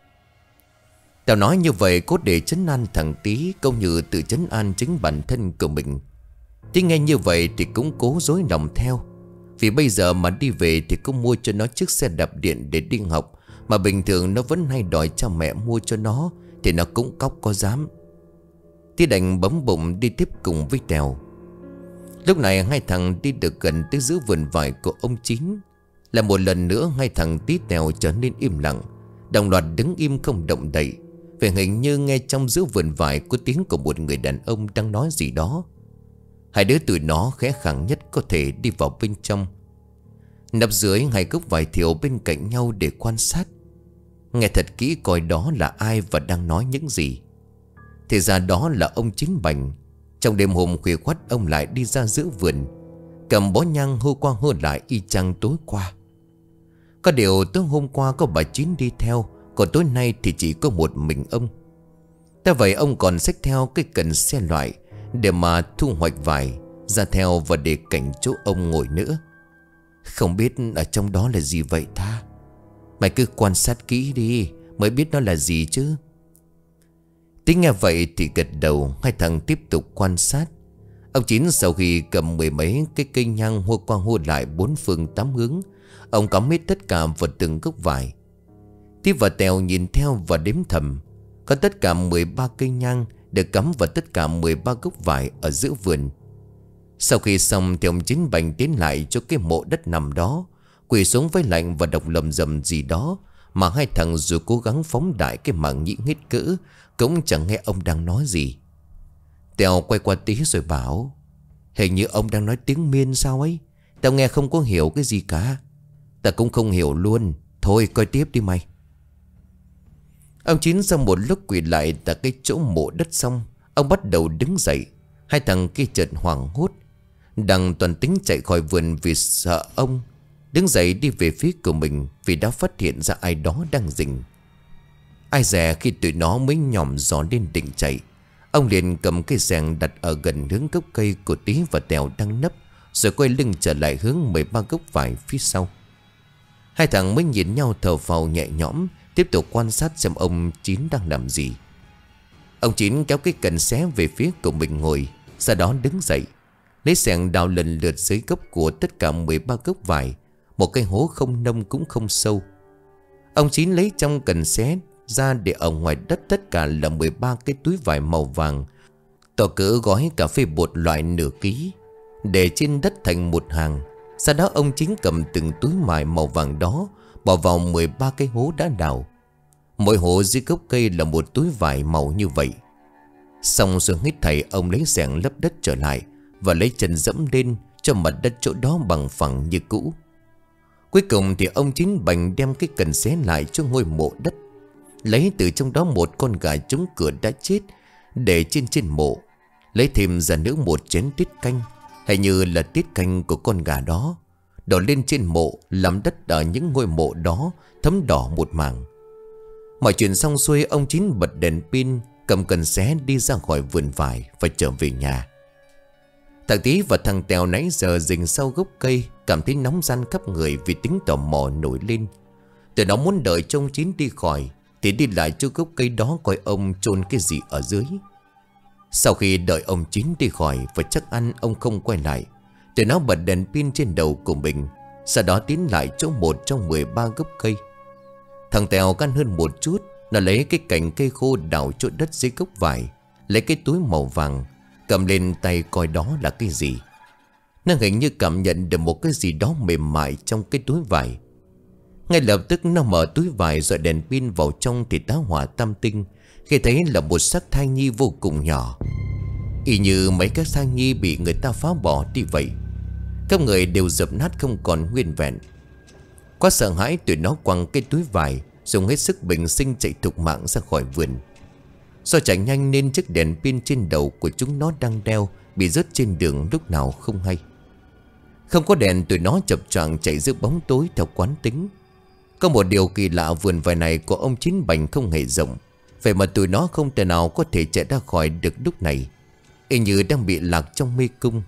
Tao nói như vậy cốt để trấn an thằng Tí, cũng như tự trấn an chính bản thân của mình. Tí nghe như vậy thì cũng cố dối lòng theo, vì bây giờ mà đi về thì cũng mua cho nó chiếc xe đạp điện để đi học, Mà bình thường nó vẫn hay đòi cha mẹ mua cho nó thì nó cũng cóc có dám. Tí đành bấm bụng đi tiếp cùng với Tèo. Lúc này hai thằng đi được gần tới giữa vườn vải của ông Chín. Là một lần nữa hai thằng Tí Tèo trở nên im lặng, đồng loạt đứng im không động đậy. Vì hình như nghe trong giữa vườn vải có tiếng của một người đàn ông đang nói gì đó. Hai đứa tụi nó khẽ khàng nhất có thể đi vào bên trong. Nấp dưới hai gốc vải thiều bên cạnh nhau để quan sát, nghe thật kỹ coi đó là ai và đang nói những gì. Thì ra đó là ông Chín Bành. Trong đêm hôm khuya khoắt ông lại đi ra giữa vườn, cầm bó nhang hô qua hô lại y chang tối qua. Có điều tối hôm qua có bà Chín đi theo, còn tối nay thì chỉ có một mình ông. Thế vậy ông còn xách theo cái cần xe loại để mà thu hoạch vải ra theo và để cạnh chỗ ông ngồi nữa. Không biết ở trong đó là gì vậy ta? Mày cứ quan sát kỹ đi mới biết nó là gì chứ. Tính nghe vậy thì gật đầu. Hai thằng tiếp tục quan sát. Ông Chín sau khi cầm mười mấy cái cây nhang hô qua hô lại bốn phương tám hướng, ông cắm hết tất cả vào từng gốc vải. Tí và Tèo nhìn theo và đếm thầm. Có tất cả 13 cây nhang được cắm vào tất cả 13 gốc vải ở giữa vườn. Sau khi xong thì ông Chín Bành tiến lại cho cái mộ đất nằm đó, quỳ xuống với lạnh và đọc lầm rầm gì đó. Mà hai thằng dù cố gắng phóng đại cái màng nhĩ hết cỡ cũng chẳng nghe ông đang nói gì. Tèo quay qua Tí rồi bảo: hình như ông đang nói tiếng Miên sao ấy. Tao nghe không có hiểu cái gì cả. Ta cũng không hiểu luôn. Thôi coi tiếp đi mày. Ông Chín sau một lúc quỳ lại tại cái chỗ mộ đất xong, ông bắt đầu đứng dậy. Hai thằng kia chợt hoảng hốt. Đằng toàn tính chạy khỏi vườn vì sợ ông, đứng dậy đi về phía của mình vì đã phát hiện ra ai đó đang rình. Ai dè khi tụi nó mới nhòm gió lên định chạy, ông liền cầm cây xẻng đặt ở gần hướng gốc cây của Tí và Tèo đang nấp, rồi quay lưng trở lại hướng 13 gốc vải phía sau. Hai thằng mới nhìn nhau thở phào nhẹ nhõm, tiếp tục quan sát xem ông Chín đang làm gì. Ông Chín kéo cái cần xé về phía của mình ngồi, sau đó đứng dậy, lấy xẻng đào lần lượt dưới gốc của tất cả 13 gốc vải, một cái hố không nông cũng không sâu. Ông Chín lấy trong cần xé ra để ở ngoài đất tất cả là 13 cái túi vải màu vàng, to cỡ gói cà phê bột loại nửa ký, để trên đất thành một hàng. Sau đó ông Chín cầm từng túi mài màu vàng đó bỏ vào 13 cái hố đã đào. Mỗi hố dưới gốc cây là một túi vải màu như vậy. Xong rồi hít thảy, ông lấy xẻng lấp đất trở lại và lấy chân dẫm lên cho mặt đất chỗ đó bằng phẳng như cũ. Cuối cùng thì ông Chín Bành đem cái cần xé lại cho ngôi mộ đất, lấy từ trong đó một con gà trống cửa đã chết để trên mộ, lấy thêm ra nữa một chén tiết canh, hay như là tiết canh của con gà đó, đổ lên trên mộ, làm đất ở những ngôi mộ đó thấm đỏ một mảng. Mọi chuyện xong xuôi, ông Chín bật đèn pin, cầm cần xé đi ra khỏi vườn vải và trở về nhà. Thằng Tí và thằng Tèo nãy giờ rình sau gốc cây cảm thấy nóng ran khắp người vì tính tò mò nổi lên. Tụi nó muốn đợi cho ông Chín đi khỏi thì đi lại chỗ gốc cây đó coi ông chôn cái gì ở dưới. Sau khi đợi ông Chín đi khỏi và chắc ăn ông không quay lại, tụi nó bật đèn pin trên đầu của mình, sau đó tiến lại chỗ một trong 13 gốc cây. Thằng Tèo căn hơn một chút, nó lấy cái cành cây khô đào chỗ đất dưới gốc vải, lấy cái túi màu vàng, cầm lên tay coi đó là cái gì. Nó hình như cảm nhận được một cái gì đó mềm mại trong cái túi vải. Ngay lập tức nó mở túi vải rồi đèn pin vào trong thì tá hỏa tam tinh khi thấy là một xác thai nhi vô cùng nhỏ, y như mấy cái thai nhi bị người ta phá bỏ đi vậy. Các người đều dập nát không còn nguyên vẹn. Quá sợ hãi, tụi nó quăng cái túi vải, dùng hết sức bình sinh chạy thục mạng ra khỏi vườn. Do chạy nhanh nên chiếc đèn pin trên đầu của chúng nó đang đeo bị rớt trên đường lúc nào không hay. Không có đèn, tụi nó chập choạng chạy giữa bóng tối theo quán tính. Có một điều kỳ lạ, vườn vải này của ông Chín Bành không hề rộng, vậy mà tụi nó không thể nào có thể chạy ra khỏi được lúc này, y như đang bị lạc trong mê cung.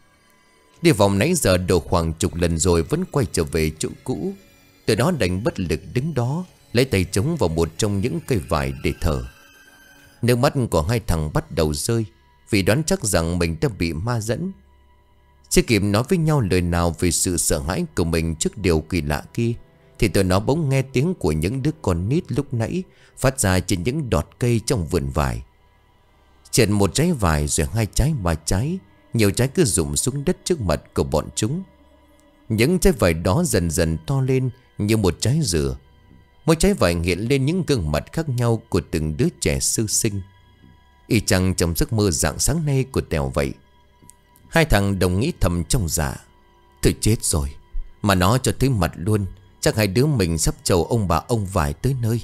Đi vòng nãy giờ đổ khoảng chục lần rồi vẫn quay trở về chỗ cũ. Tụi nó đành bất lực đứng đó, lấy tay chống vào một trong những cây vải để thở. Nước mắt của hai thằng bắt đầu rơi vì đoán chắc rằng mình đã bị ma dẫn. Chưa kịp nói với nhau lời nào về sự sợ hãi của mình trước điều kỳ lạ kia thì tụi nó bỗng nghe tiếng của những đứa con nít lúc nãy phát ra trên những đọt cây trong vườn vải. Chợt một trái vải, rồi 2 trái, 3 trái, nhiều trái cứ rụng xuống đất trước mặt của bọn chúng. Những trái vải đó dần dần to lên như một trái dừa. Mỗi trái vải hiện lên những gương mặt khác nhau của từng đứa trẻ sơ sinh, y chang trong giấc mơ rạng sáng nay của Tèo vậy. Hai thằng đồng nghĩ thầm trong dạ: thôi chết rồi, mà nó cho thấy mặt luôn. Chắc hai đứa mình sắp chầu ông bà ông vải tới nơi.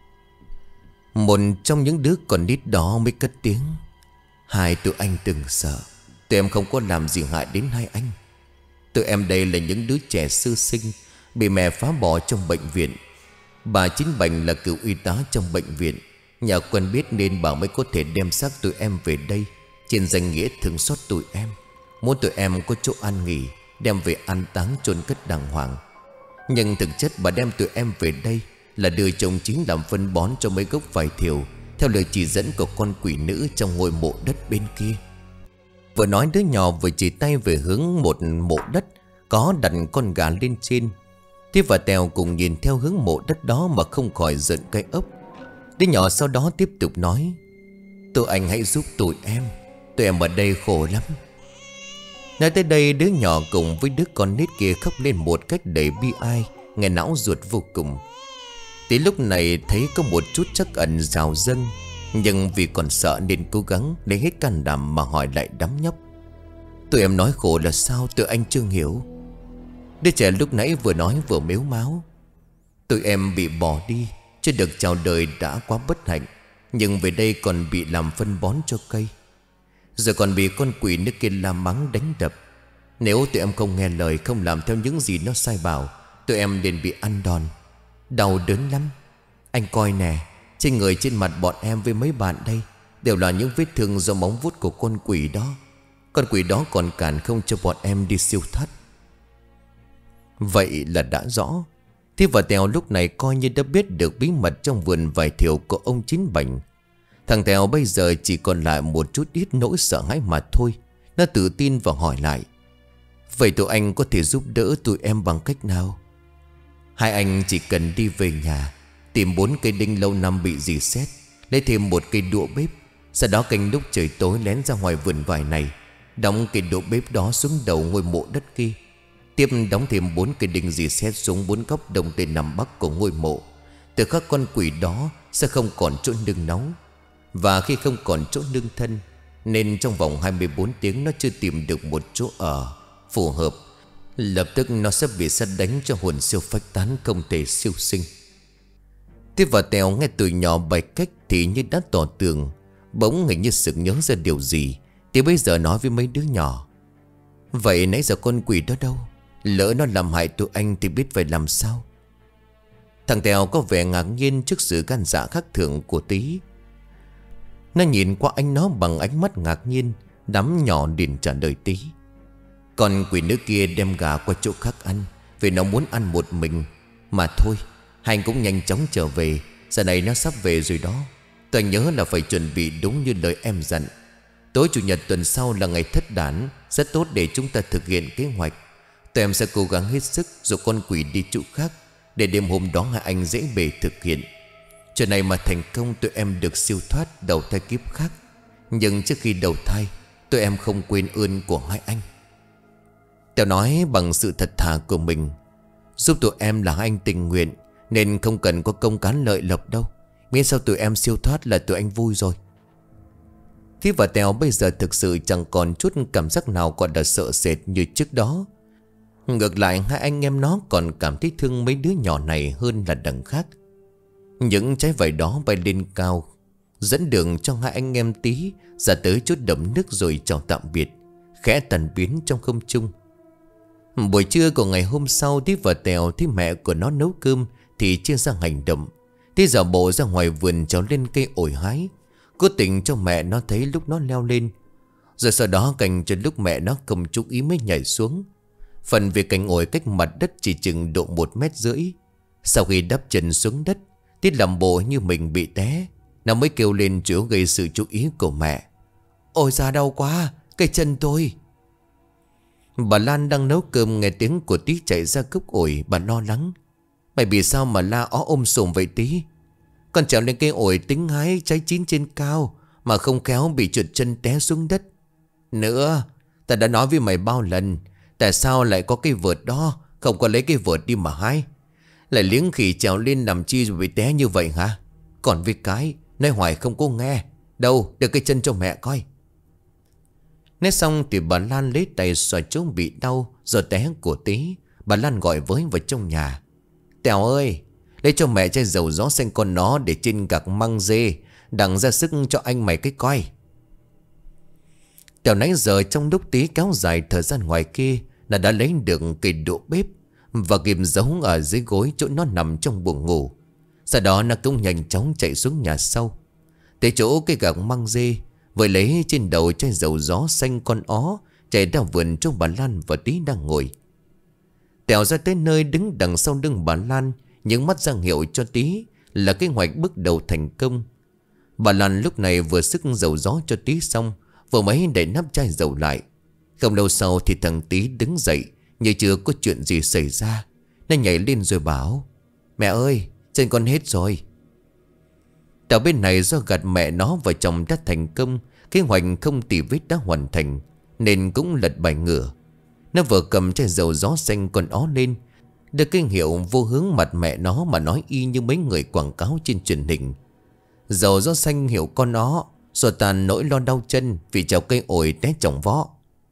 Một trong những đứa con nít đó mới cất tiếng: hai tụi anh đừng sợ, tụi em không có làm gì hại đến hai anh. Tụi em đây là những đứa trẻ sơ sinh bị mẹ phá bỏ trong bệnh viện. Bà Chín Bành là cựu y tá trong bệnh viện, nhà quen biết nên bà mới có thể đem xác tụi em về đây, trên danh nghĩa thương xót tụi em, muốn tụi em có chỗ an nghỉ, đem về an táng chôn cất đàng hoàng. Nhưng thực chất bà đem tụi em về đây là đưa chồng chính làm phân bón cho mấy gốc vải thiều, theo lời chỉ dẫn của con quỷ nữ trong ngôi mộ đất bên kia. Vừa nói, đứa nhỏ vừa chỉ tay về hướng một mộ đất có đặt con gà lên trên. Tiếp và Tèo cùng nhìn theo hướng mộ đất đó mà không khỏi giận cái ốc. Đứa nhỏ sau đó tiếp tục nói: tụi anh hãy giúp tụi em ở đây khổ lắm. Nói tới đây, đứa nhỏ cùng với đứa con nít kia khóc lên một cách đầy bi ai, nghe não ruột vô cùng. Tí lúc này thấy có một chút trắc ẩn rào dâng, nhưng vì còn sợ nên cố gắng lấy hết can đảm mà hỏi lại đám nhóc: tụi em nói khổ là sao, tụi anh chưa hiểu. Đứa trẻ lúc nãy vừa nói vừa mếu máo: tụi em bị bỏ đi, chưa được chào đời đã quá bất hạnh, nhưng về đây còn bị làm phân bón cho cây, giờ còn bị con quỷ nước kia la mắng đánh đập. Nếu tụi em không nghe lời, không làm theo những gì nó sai bảo, tụi em liền bị ăn đòn, đau đớn lắm. Anh coi nè, trên người trên mặt bọn em với mấy bạn đây đều là những vết thương do móng vuốt của con quỷ đó. Con quỷ đó còn cản không cho bọn em đi siêu thoát. Vậy là đã rõ. Thế và Tèo lúc này coi như đã biết được bí mật trong vườn vải thiều của ông Chín Bành. Thằng Tèo bây giờ chỉ còn lại một chút ít nỗi sợ hãi mà thôi. Nó tự tin và hỏi lại: vậy tụi anh có thể giúp đỡ tụi em bằng cách nào? Hai anh chỉ cần đi về nhà, tìm 4 cây đinh lâu năm bị rỉ sét, lấy thêm một cây đũa bếp, sau đó canh lúc trời tối lén ra ngoài vườn vải này, đóng cây đũa bếp đó xuống đầu ngôi mộ đất kia. Tiếp đóng thêm 4 cây đinh rỉ sét xuống 4 góc đông tây nam bắc của ngôi mộ. Từ các con quỷ đó sẽ không còn chỗ nương náu, và khi không còn chỗ nương thân, nên trong vòng 24 tiếng nó chưa tìm được một chỗ ở phù hợp, lập tức nó sẽ bị sét đánh cho hồn siêu phách tán, không thể siêu sinh. Tiếp và Tèo nghe từ nhỏ bài cách thì như đã tỏ tường, bỗng hình như sực nhớ ra điều gì, thì bây giờ nói với mấy đứa nhỏ: vậy nãy giờ con quỷ đó đâu? Lỡ nó làm hại tụi anh thì biết phải làm sao? Thằng Tèo có vẻ ngạc nhiên trước sự gan dạ khác thường của Tí. Nó nhìn qua anh nó bằng ánh mắt ngạc nhiên, đám nhỏ liền trả lời Tí: con quỷ nữ kia đem gà qua chỗ khác ăn, vì nó muốn ăn một mình mà thôi. Hai anh cũng nhanh chóng trở về, giờ này nó sắp về rồi đó. Tôi nhớ là phải chuẩn bị đúng như lời em dặn. Tối chủ nhật tuần sau là ngày thất đản, rất tốt để chúng ta thực hiện kế hoạch. Tụi em sẽ cố gắng hết sức dụ con quỷ đi chỗ khác, để đêm hôm đó hai anh dễ bề thực hiện. Chuyện này mà thành công, tụi em được siêu thoát đầu thai kiếp khác. Nhưng trước khi đầu thai, tụi em không quên ơn của hai anh. Tèo nói bằng sự thật thà của mình: giúp tụi em là hai anh tình nguyện, nên không cần có công cán lợi lộc đâu, miễn sao tụi em siêu thoát là tụi anh vui rồi. Thế và Tèo bây giờ thực sự chẳng còn chút cảm giác nào gọi là sợ sệt như trước đó. Ngược lại, hai anh em nó còn cảm thấy thương mấy đứa nhỏ này hơn là đằng khác. Những trái vải đó bay lên cao, dẫn đường cho hai anh em Tí ra tới chút đầm nước rồi chào tạm biệt, khẽ tan biến trong không trung. Buổi trưa của ngày hôm sau, Tí và Tèo thấy mẹ của nó nấu cơm thì chia ra hành động. Tí giả bộ ra ngoài vườn trèo lên cây ổi hái, cố tình cho mẹ nó thấy lúc nó leo lên, rồi sau đó cành cho lúc mẹ nó không chú ý mới nhảy xuống. Phần việc cành ổi cách mặt đất chỉ chừng độ 1,5 mét. Sau khi đắp chân xuống đất, Tí làm bộ như mình bị té, nó mới kêu lên chủ gây sự chú ý của mẹ: ôi da đau quá, cái chân tôi. Bà Lan đang nấu cơm nghe tiếng của Tí chạy ra cốc ổi, bà lo lắng: Mày vì sao mà la ó sùm vậy Tí? Con trèo lên cây ổi tính hái trái chín trên cao, mà không khéo bị trượt chân té xuống đất. Nữa, ta đã nói với mày bao lần, tại sao lại có cây vợt đó, không có lấy cây vợt đi mà hái? Lại liếng khỉ trèo lên làm chi rồi bị té như vậy hả? Còn với cái, nói hoài không có nghe. Đâu, đưa cái chân cho mẹ coi. Nói xong thì bà Lan lấy tay xoa chỗ bị đau do té của Tí. Bà Lan gọi với vào trong nhà. Tèo ơi, lấy cho mẹ chai dầu gió xanh con nó để trên gạc măng dê, đặng ra sức cho anh mày cái coi. Tèo nãy giờ trong lúc Tí kéo dài thời gian ngoài kia là đã lấy được cây đũa bếp và ghim giấu ở dưới gối chỗ nó nằm trong buồng ngủ. Sau đó nó cũng nhanh chóng chạy xuống nhà sau, tới chỗ cây gạc măng dê, vừa lấy trên đầu chai dầu gió xanh con ó, chạy ra vườn chỗ bà Lan và Tí đang ngồi. Tèo ra tới nơi đứng đằng sau lưng bà Lan, những mắt ra hiệu cho Tí là kế hoạch bước đầu thành công. Bà Lan lúc này vừa sức dầu gió cho Tí xong, vừa mới đậy nắp chai dầu lại. Không lâu sau thì thằng Tí đứng dậy như chưa có chuyện gì xảy ra. Nó nhảy lên rồi bảo: Mẹ ơi, chân con hết rồi. Tèo bên này do gạt mẹ nó và chồng đã thành công, kế hoạch không tì vết đã hoàn thành, nên cũng lật bài ngửa. Nó vừa cầm chai dầu gió xanh con ó lên, đưa cái hiệu vô hướng mặt mẹ nó mà nói y như mấy người quảng cáo trên truyền hình. Dầu gió xanh hiệu con ó, xua tan nỗi lo đau chân vì trèo cây ổi té chồng vó.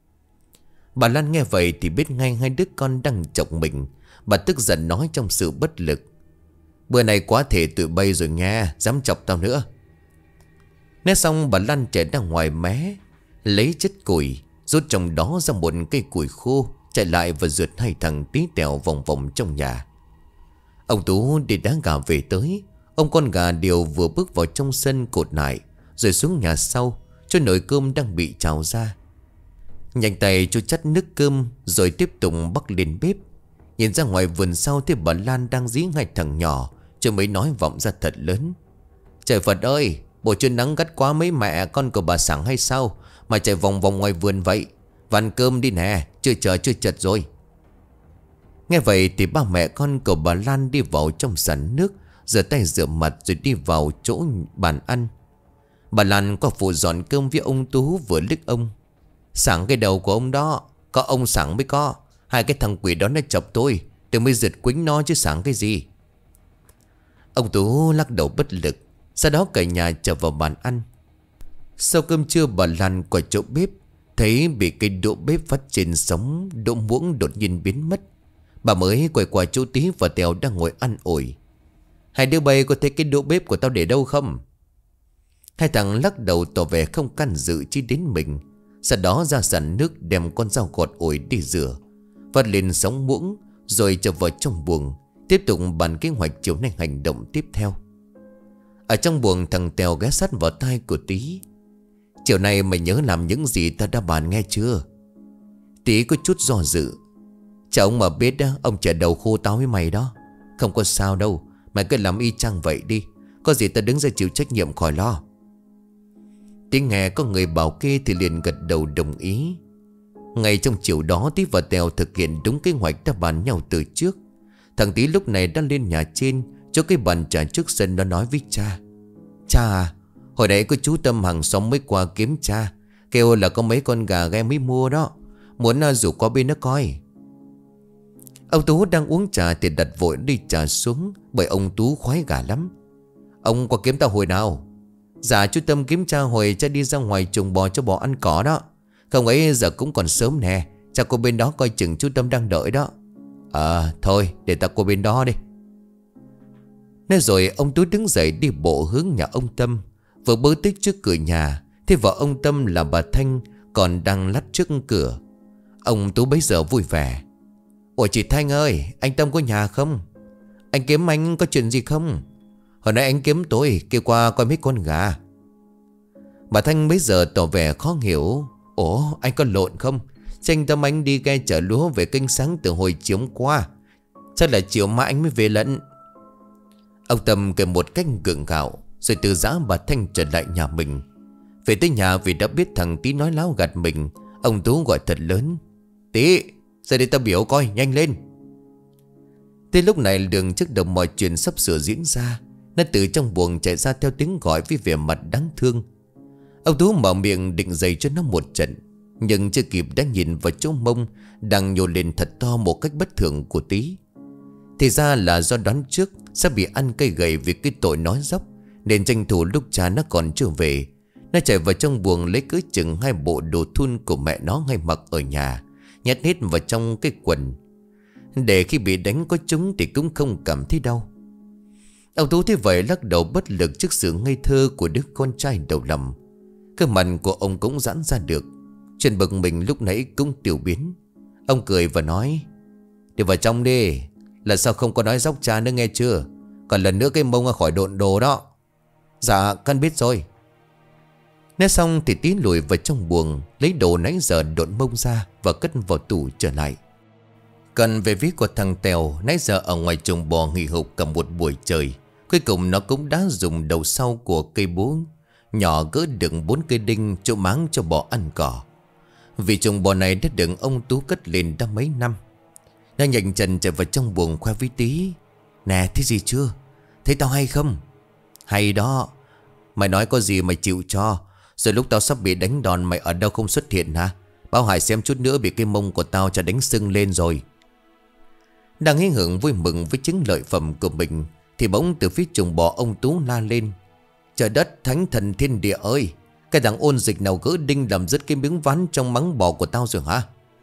Bà Lan nghe vậy thì biết ngay hai đứa con đang chọc mình. Bà tức giận nói trong sự bất lực: Bữa này quá thể tụi bay rồi nghe, dám chọc tao nữa. Nói xong bà Lan chạy ra ngoài mé, lấy chất củi, rút trong đó ra một cây củi khô, chạy lại và rượt hai thằng Tí Tèo vòng vòng trong nhà. Ông Tú đi đá gà về tới. Ông con gà điều vừa bước vào trong sân cột lại, rồi xuống nhà sau cho nồi cơm đang bị trào ra. Nhanh tay cho chắt nước cơm rồi tiếp tục bắc lên bếp. Nhìn ra ngoài vườn sau thì bà Lan đang dí ngay thằng nhỏ, cho mới nói vọng ra thật lớn: Trời Phật ơi, bộ chưa nắng gắt quá mấy mẹ con của bà Sẵn hay sao mà chạy vòng vòng ngoài vườn vậy? Van cơm đi nè, chưa chật rồi. Nghe vậy thì ba mẹ con của bà Lan đi vào trong sảnh nước, rửa tay rửa mặt rồi đi vào chỗ bàn ăn. Bà Lan có phụ dọn cơm với ông Tú vừa liếc ông: Sẵn cái đầu của ông đó, có ông Sẵn mới có. Hai cái thằng quỷ đó nó chọc tôi, tôi mới giật quýnh nó chứ Sẵn cái gì. Ông Tú lắc đầu bất lực. Sau đó cả nhà trở vào bàn ăn. Sau cơm trưa bà Lan qua chỗ bếp, thấy bị cây đũa bếp phát trên sóng đỗ muỗng đột nhiên biến mất. Bà mới quay qua chỗ Tí và Tèo đang ngồi ăn ổi: Hai đứa bay có thấy cái đũa bếp của tao để đâu không? Hai thằng lắc đầu tỏ vẻ không can dự chi đến mình. Sau đó ra sàn nước đem con dao gọt ổi đi rửa, vắt lên sóng muỗng, rồi trở vào trong buồng, tiếp tục bàn kế hoạch chiều nay hành động tiếp theo. Ở trong buồng thằng Tèo ghé sát vào tai của Tí: Chiều nay mày nhớ làm những gì ta đã bàn nghe chưa? Tí có chút do dự: Chả ông mà biết đó, ông trẻ đầu khô táo với mày đó. Không có sao đâu, mày cứ làm y chang vậy đi, có gì ta đứng ra chịu trách nhiệm khỏi lo. Tí nghe có người bảo kê thì liền gật đầu đồng ý. Ngay trong chiều đó Tí và Tèo thực hiện đúng kế hoạch đã bàn nhau từ trước. Thằng Tí lúc này đã lên nhà trên, chỗ cái bàn trà trước sân, nó nói với cha: Cha à, hồi nãy có chú Tâm hàng xóm mới qua kiếm cha, kêu là có mấy con gà ghe mới mua đó, muốn rủ qua bên nó coi. Ông Tú đang uống trà thì đặt vội ly trà xuống, bởi ông Tú khoái gà lắm. Ông qua kiếm tao hồi nào? Dạ chú Tâm kiếm cha hồi cha đi ra ngoài trồng bò cho bò ăn cỏ đó. Không ấy giờ cũng còn sớm nè, cha qua bên đó coi chừng chú Tâm đang đợi đó. Thôi để ta qua bên đó đi. Nói rồi ông Tú đứng dậy đi bộ hướng nhà ông Tâm. Vừa bước tới trước cửa nhà thì vợ ông Tâm là bà Thanh còn đang lắt trước cửa. Ông Tú bấy giờ vui vẻ: Ủa chị Thanh ơi, anh Tâm có nhà không? Anh kiếm anh có chuyện gì không? Hồi nãy anh kiếm tôi kêu qua coi mấy con gà. Bà Thanh bấy giờ tỏ vẻ khó hiểu: Ủa anh có lộn không? Anh Tâm anh đi ghe chở lúa về kênh sáng từ hồi chiều hôm qua, chắc là chiều mai anh mới về lận. Ông Tâm kể một cách gượng gạo, rồi từ giã bà Thanh trở lại nhà mình. Về tới nhà vì đã biết thằng Tí nói láo gạt mình, ông Tú gọi thật lớn: Tí, ra đây tao biểu coi, nhanh lên. Tới lúc này Lương trước đầu mọi chuyện sắp sửa diễn ra. Nó từ trong buồng chạy ra theo tiếng gọi với vẻ mặt đáng thương. Ông Tú mở miệng định giày cho nó một trận, nhưng chưa kịp đã nhìn vào chỗ mông đang nhô lên thật to một cách bất thường của Tí. Thì ra là do đoán trước sẽ bị ăn cây gậy vì cái tội nói dóc, nên tranh thủ lúc cha nó còn chưa về, nó chạy vào trong buồng lấy cỡ chừng 2 bộ đồ thun của mẹ nó hay mặc ở nhà, nhét hết vào trong cái quần, để khi bị đánh có chúng thì cũng không cảm thấy đau. Ông Tú thế vậy lắc đầu bất lực trước sự ngây thơ của đứa con trai đầu lòng. Cái mặt của ông cũng giãn ra được, chuyện bực mình lúc nãy cũng tiêu biến. Ông cười và nói: "Đi vào trong đi, lần sau không có nói dóc cha nữa nghe chưa? Còn lần nữa cái mông ra khỏi độn đồ đó." "Dạ con biết rồi." Nói xong thì Tí lùi vào trong buồng, lấy đồ nãy giờ độn mông ra và cất vào tủ trở lại. Còn về phía của thằng Tèo, nãy giờ ở ngoài chuồng bò nghỉ hụp cả một buổi trời, cuối cùng nó cũng đã dùng đầu sau của cây búa nhỏ gỡ đựng 4 cây đinh chỗ máng cho bò ăn cỏ. Vì chuồng bò này đã được ông Tú cất lên đã mấy năm. Nó nhanh chân chạy vào trong buồng khoe với Tí: "Nè, thấy gì chưa? Thấy tao hay không?" "Hay đó. Mày nói có gì mày chịu cho. Rồi lúc tao sắp bị đánh đòn mày ở đâu không xuất hiện hả? Báo Hải xem chút nữa bị cái mông của tao cho đánh sưng lên rồi." Đang hí hưởng vui mừng với chứng lợi phẩm của mình, thì bỗng từ phía chuồng bò ông Tú la lên: "Trời đất thánh thần thiên địa ơi! Cái thằng ôn dịch nào gỡ đinh làm rứt cái miếng ván trong mắng bò của tao rồi hả?"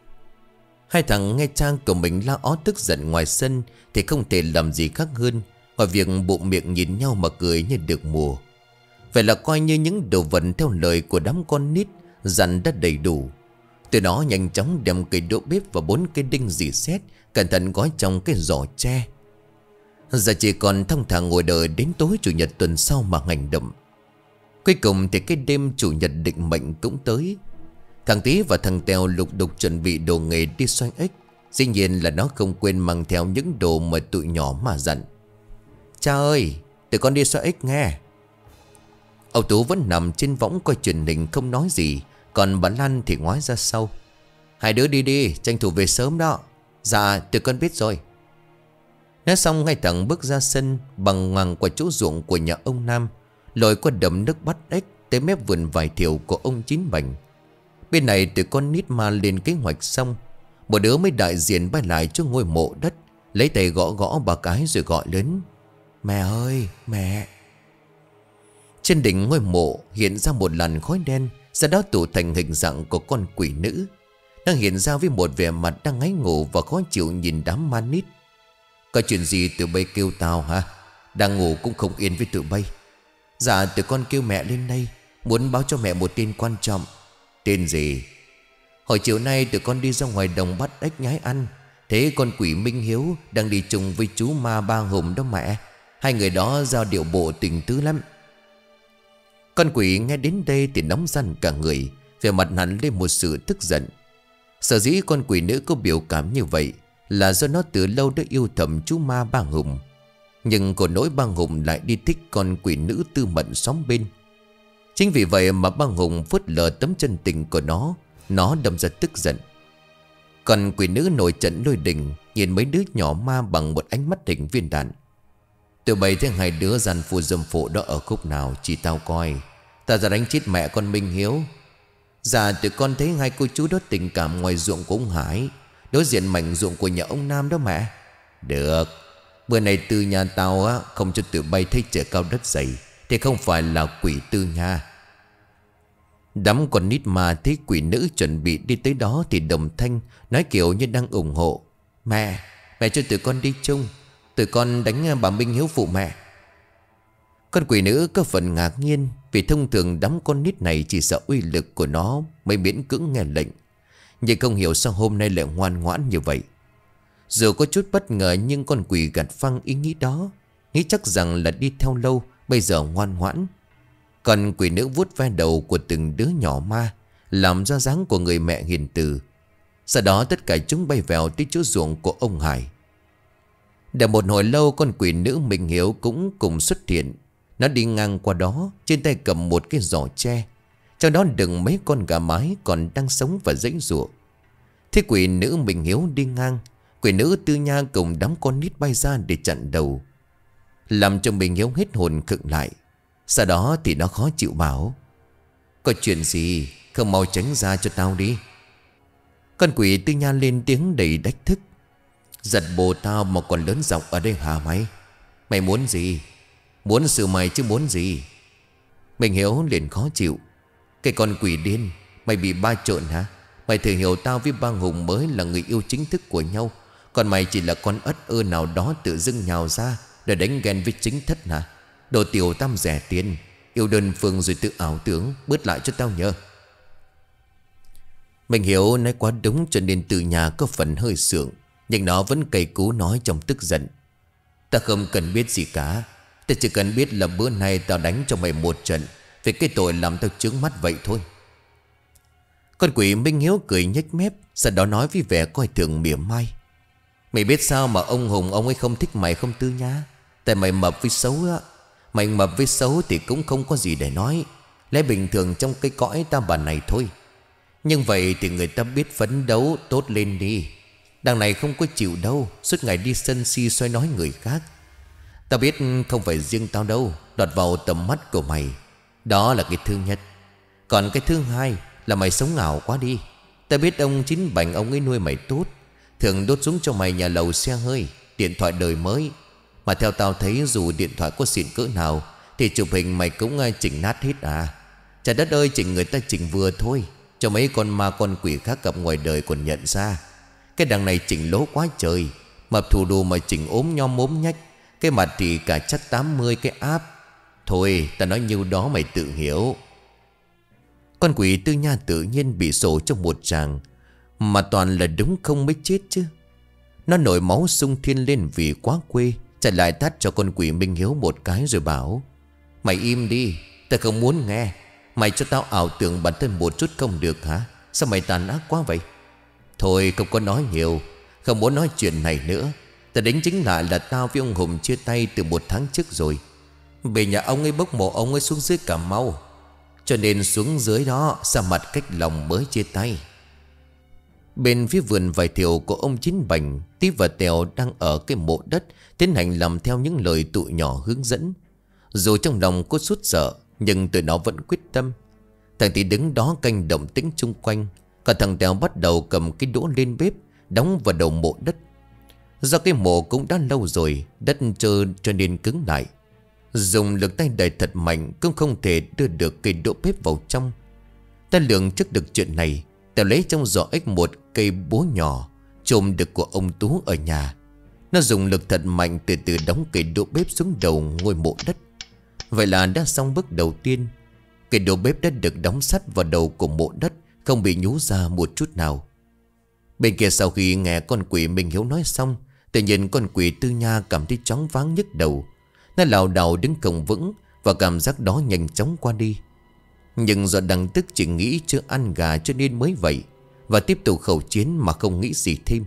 Hai thằng nghe cha của mình la ó tức giận ngoài sân thì không thể làm gì khác hơn ngoài việc bụng miệng nhìn nhau mà cười như được mùa. Vậy là coi như những đồ vật theo lời của đám con nít dặn đã đầy đủ. Từ đó nhanh chóng đem cây đũa bếp và 4 cây đinh dì xét cẩn thận gói trong cái giỏ tre. Giờ chỉ còn thong thả ngồi đợi đến tối chủ nhật tuần sau mà hành động. Cuối cùng thì cái đêm chủ nhật định mệnh cũng tới. Thằng Tí và thằng Tèo lục đục chuẩn bị đồ nghề đi xoay ếch. Dĩ nhiên là nó không quên mang theo những đồ mà tụi nhỏ mà dặn: "Cha ơi, tụi con đi xoay ếch nghe." Ông Tú vẫn nằm trên võng coi truyền hình không nói gì, còn bà Lan thì ngoái ra sau: "Hai đứa đi đi, tranh thủ về sớm đó." "Dạ tụi con biết rồi." Nói xong hai thằng bước ra sân, bằng ngang qua chỗ ruộng của nhà ông Nam, lội qua đầm nước bắt ếch tới mép vườn vải thiều của ông Chín Bành. Bên này tụi con nít ma lên kế hoạch xong, một đứa mới đại diện bay lại chỗ ngôi mộ đất, lấy tay gõ gõ ba cái rồi gọi lớn: "Mẹ ơi mẹ." Trên đỉnh ngôi mộ hiện ra một làn khói đen, sau đó tụ thành hình dạng của con quỷ nữ. Nó hiện ra với một vẻ mặt đang ngáy ngủ và khó chịu nhìn đám ma nít: "Có chuyện gì tụi bay kêu tao hả? Đang ngủ cũng không yên với tụi bay." "Dạ tụi con kêu mẹ lên đây, muốn báo cho mẹ một tin quan trọng." "Tin gì?" "Hồi chiều nay tụi con đi ra ngoài đồng bắt ếch nhái ăn, thế con quỷ Minh Hiếu đang đi chung với chú ma Ba Hùng đó mẹ. Hai người đó giao điệu bộ tình tứ lắm." Con quỷ nghe đến đây thì nóng răn cả người, vẻ mặt hẳn lên một sự tức giận. Sở dĩ con quỷ nữ có biểu cảm như vậy là do nó từ lâu đã yêu thầm chú ma Ba Hùng. Nhưng của nỗi Ba Hùng lại đi thích con quỷ nữ Tư Mận xóm bên. Chính vì vậy mà Ba Hùng phớt lờ tấm chân tình của nó đâm ra tức giận. Còn quỷ nữ nổi trận lôi đình, nhìn mấy đứa nhỏ ma bằng một ánh mắt hình viên đạn: "Tụi bay thấy hai đứa gian phu dâm phụ đó ở khúc nào chỉ tao coi. Ta ra đánh chết mẹ con Minh Hiếu." "Dạ tụi con thấy hai cô chú đó tình cảm ngoài ruộng của ông Hải, đối diện mảnh ruộng của nhà ông Nam đó mẹ." "Được. Bữa này từ nhà tao á, không cho tụi bay thấy trời cao đất dày thì không phải là quỷ Tư nha." Đám con nít mà thấy quỷ nữ chuẩn bị đi tới đó thì đồng thanh nói kiểu như đang ủng hộ: Mẹ cho tụi con đi chung, tụi con đánh bà Minh Hiếu phụ mẹ." Con quỷ nữ có phần ngạc nhiên, vì thông thường đám con nít này chỉ sợ uy lực của nó mới miễn cưỡng nghe lệnh. Nhưng không hiểu sao hôm nay lại ngoan ngoãn như vậy. Dù có chút bất ngờ nhưng con quỷ gạt phăng ý nghĩ đó, nghĩ chắc rằng là đi theo lâu bây giờ ngoan ngoãn. Còn quỷ nữ vuốt ve đầu của từng đứa nhỏ ma, làm ra dáng của người mẹ hiền từ. Sau đó tất cả chúng bay vào tới chỗ ruộng của ông Hải. Để một hồi lâu con quỷ nữ Minh Hiếu cũng cùng xuất hiện. Nó đi ngang qua đó, trên tay cầm một cái giỏ tre, trong đó đựng mấy con gà mái còn đang sống và giãy giụa. Thế quỷ nữ Minh Hiếu đi ngang, Quỷ nữ Tư Nha cùng đám con nít bay ra để chặn đầu, làm cho mình Hiếu hết hồn khựng lại. Sau đó thì nó khó chịu bảo: có chuyện gì không mau tránh ra cho tao đi. Con quỷ Tư Nha lên tiếng đầy đách thức: giật bồ tao mà còn lớn giọng ở đây hả mày? Mày muốn gì? Muốn sự mày chứ muốn gì? Mình Hiếu liền khó chịu: cái con quỷ điên, mày bị ba trộn hả? Mày thử hiểu tao với ba Hùng mới là người yêu chính thức của nhau, còn mày chỉ là con ất ơ nào đó tự dưng nhào ra để đánh ghen với chính thất hả? Đồ tiểu tam rẻ tiền, yêu đơn phương rồi tự ảo tưởng, bớt lại cho tao nhờ. Mình Hiếu nói quá đúng, cho nên Tư Nha có phần hơi sượng, nhưng nó vẫn cay cú nói trong tức giận: ta không cần biết gì cả. Ta chỉ cần biết là bữa nay tao đánh cho mày một trận vì cái tội làm tao chướng mắt vậy thôi. Con quỷ Minh Hiếu cười nhếch mép, sau đó nói với vẻ coi thường mỉa mai: mày biết sao mà ông Hùng ông ấy không thích mày không Tư Nha? Tại mày mập với xấu á. Mày mập với xấu thì cũng không có gì để nói, lẽ bình thường trong cái cõi ta bà này thôi. Nhưng vậy thì người ta biết phấn đấu tốt lên đi. Đằng này không có chịu đâu, suốt ngày đi sân si soi nói người khác. Tao biết không phải riêng tao đâu lọt vào tầm mắt của mày. Đó là cái thứ nhất. Còn cái thứ hai là mày sống ảo quá đi. Tao biết ông Chín Bành ông ấy nuôi mày tốt, thường đốt xuống cho mày nhà lầu xe hơi, điện thoại đời mới. Mà theo tao thấy dù điện thoại có xịn cỡ nào thì chụp hình mày cũng chỉnh nát hết à. Trời đất ơi, chỉnh người ta chỉnh vừa thôi, cho mấy con ma con quỷ khác gặp ngoài đời còn nhận ra. Cái đằng này chỉnh lố quá trời. Mập thù đồ mà chỉnh ốm nhom ốm nhách, cái mặt thì cả chắc 80 cái áp. Thôi ta nói nhiêu đó mày tự hiểu. Con quỷ Tư Nha tự nhiên bị sổ trong một tràng, mà toàn là đúng không mới chết chứ. Nó nổi máu sung thiên lên vì quá quê, chạy lại tát cho con quỷ Minh Hiếu một cái rồi bảo: mày im đi, ta không muốn nghe. Mày cho tao ảo tưởng bản thân một chút không được hả? Sao mày tàn ác quá vậy? Thôi không có nói nhiều, không muốn nói chuyện này nữa. Ta đánh chính lại là tao với ông Hùng chia tay từ 1 tháng trước rồi. Về nhà ông ấy bốc mộ ông ấy xuống dưới Cà Mau, cho nên xuống dưới đó xa mặt cách lòng mới chia tay. Bên phía vườn vải thiều của ông Chín Bành, Tí và Tèo đang ở cái mộ đất tiến hành làm theo những lời tụi nhỏ hướng dẫn. Dù trong lòng có sốt sợ, nhưng tụi nó vẫn quyết tâm. Thằng Tí đứng đó canh động tĩnh chung quanh, còn thằng Tèo bắt đầu cầm cái đũa lên bếp đóng vào đầu mộ đất. Do cái mộ cũng đã lâu rồi, đất trơn cho nên cứng lại. Dùng lực tay đẩy thật mạnh cũng không thể đưa được cây đũa bếp vào trong. Ta lường trước được chuyện này, Tèo lấy trong giỏ ếch một cây búa nhỏ trộm được của ông Tú ở nhà. Nó dùng lực thật mạnh từ từ đóng cây đũa bếp xuống đầu ngôi mộ đất. Vậy là đã xong bước đầu tiên. Cây đũa bếp đã được đóng sắt vào đầu của mộ đất, không bị nhú ra một chút nào. Bên kia sau khi nghe con quỷ Minh Hiếu nói xong, tự nhiên con quỷ Tư Nha cảm thấy choáng váng nhức đầu. Nó lảo đảo đứng không vững, và cảm giác đó nhanh chóng qua đi. Nhưng do đằng tức chỉ nghĩ chưa ăn gà cho nên mới vậy, và tiếp tục khẩu chiến mà không nghĩ gì thêm.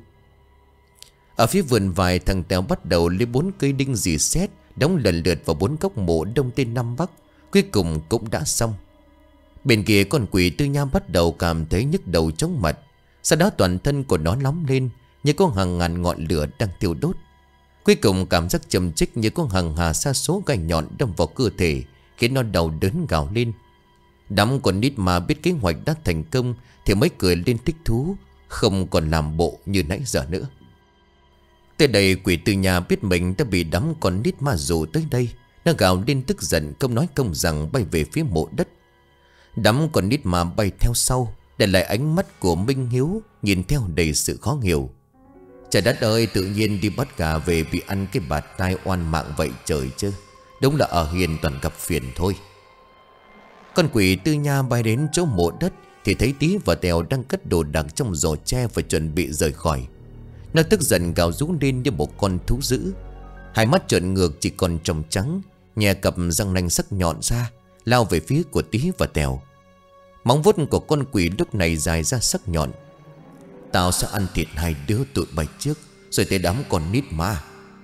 Ở phía vườn vải, thằng Tèo bắt đầu lấy 4 cây đinh dì xét đóng lần lượt vào 4 góc mộ đông tây nam bắc. Cuối cùng cũng đã xong. Bên kia con quỷ Tư Nha bắt đầu cảm thấy nhức đầu chóng mặt. Sau đó toàn thân của nó nóng lên như có hàng ngàn ngọn lửa đang thiêu đốt. Cuối cùng cảm giác trầm trích như có hàng hà sa số gai nhọn đâm vào cơ thể, khiến nó đau đớn gào lên. Đám con nít mà biết kế hoạch đã thành công thì mới cười lên thích thú, không còn làm bộ như nãy giờ nữa. Tới đây quỷ Tư Nha biết mình đã bị đám con nít ma dụ tới đây. Nó gào lên tức giận, không nói không rằng bay về phía mộ đất. Đám con nít mà bay theo sau, để lại ánh mắt của Minh Hiếu nhìn theo đầy sự khó hiểu. Trời đất ơi, tự nhiên đi bắt gà về bị ăn cái bạt tai oan mạng vậy trời chứ. Đúng là ở hiền toàn gặp phiền thôi. Con quỷ Tư Nha bay đến chỗ mộ đất thì thấy Tí và Tèo đang cất đồ đạc trong giỏ tre và chuẩn bị rời khỏi. Nó tức giận gào rú lên như một con thú dữ. Hai mắt trợn ngược chỉ còn tròng trắng, nhè cặp răng nanh sắc nhọn ra, lao về phía của Tí và Tèo. Móng vuốt của con quỷ lúc này dài ra sắc nhọn. Tao sẽ ăn thịt hai đứa tụi bay trước, rồi tới đám con nít ma.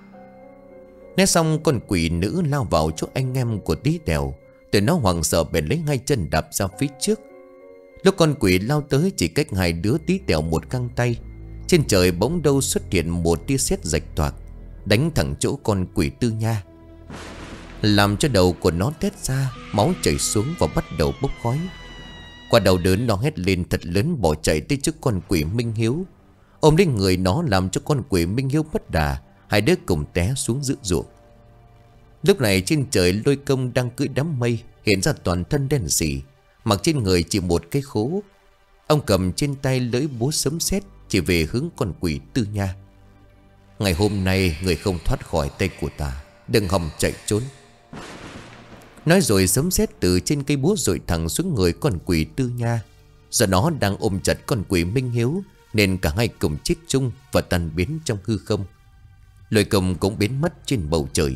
Nói xong con quỷ nữ lao vào chỗ anh em của Tí Tèo. Tụi nó hoảng sợ bèn lấy hai chân đạp ra phía trước. Lúc con quỷ lao tới chỉ cách hai đứa Tí Tèo một găng tay. Trên trời bỗng đâu xuất hiện một tia sét rạch toạc, đánh thẳng chỗ con quỷ Tư Nha, làm cho đầu của nó tét ra, máu chảy xuống và bắt đầu bốc khói. Qua đau đớn nó hét lên thật lớn, bỏ chạy tới trước con quỷ Minh Hiếu, ôm lấy người nó làm cho con quỷ Minh Hiếu mất đà. Hai đứa cùng té xuống giữa ruộng. Lúc này trên trời Lôi Công đang cưỡi đám mây, hiện ra toàn thân đen sì, mặc trên người chỉ một cái khố. Ông cầm trên tay lưỡi búa sấm sét chỉ về hướng con quỷ Tư Nha. Ngày hôm nay người không thoát khỏi tay của ta, đừng hòng chạy trốn. Nói rồi sấm sét từ trên cây búa dội thẳng xuống người con quỷ Tư Nha. Do nó đang ôm chặt con quỷ Minh Hiếu nên cả hai cùng chết chung và tan biến trong hư không. Lôi Công cũng biến mất trên bầu trời.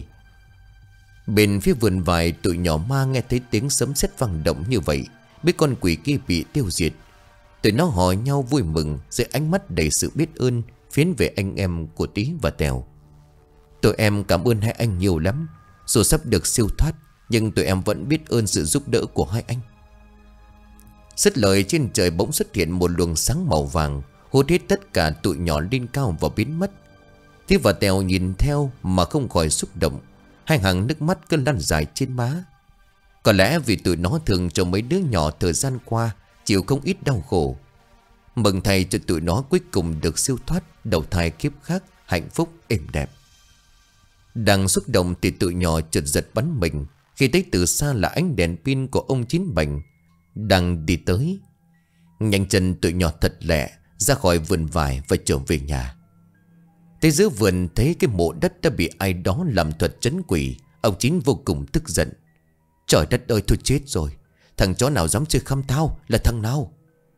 Bên phía vườn vải, tụi nhỏ ma nghe thấy tiếng sấm sét vang động như vậy, biết con quỷ kia bị tiêu diệt. Tụi nó hò nhau vui mừng dưới ánh mắt đầy sự biết ơn phiến về anh em của Tí và Tèo. Tụi em cảm ơn hai anh nhiều lắm. Dù sắp được siêu thoát, nhưng tụi em vẫn biết ơn sự giúp đỡ của hai anh. Dứt lời, trên trời bỗng xuất hiện một luồng sáng màu vàng, hút hết tất cả tụi nhỏ lên cao và biến mất. Tí và Tèo nhìn theo mà không khỏi xúc động, hai hàng nước mắt cứ lăn dài trên má. Có lẽ vì tụi nó thường cho mấy đứa nhỏ thời gian qua chịu không ít đau khổ. Mừng thầy cho tụi nó cuối cùng được siêu thoát, đầu thai kiếp khác hạnh phúc êm đẹp. Đang xúc động thì tụi nhỏ chợt giật bắn mình khi thấy từ xa là ánh đèn pin của ông Chín Bành đang đi tới. Nhanh chân tụi nhỏ thật lẹ ra khỏi vườn vải và trở về nhà. Tới giữa vườn thấy cái mộ đất đã bị ai đó làm thuật trấn quỷ, ông Chín vô cùng tức giận. Trời đất ơi, tôi chết rồi. Thằng chó nào dám chơi khăm thao là thằng nào?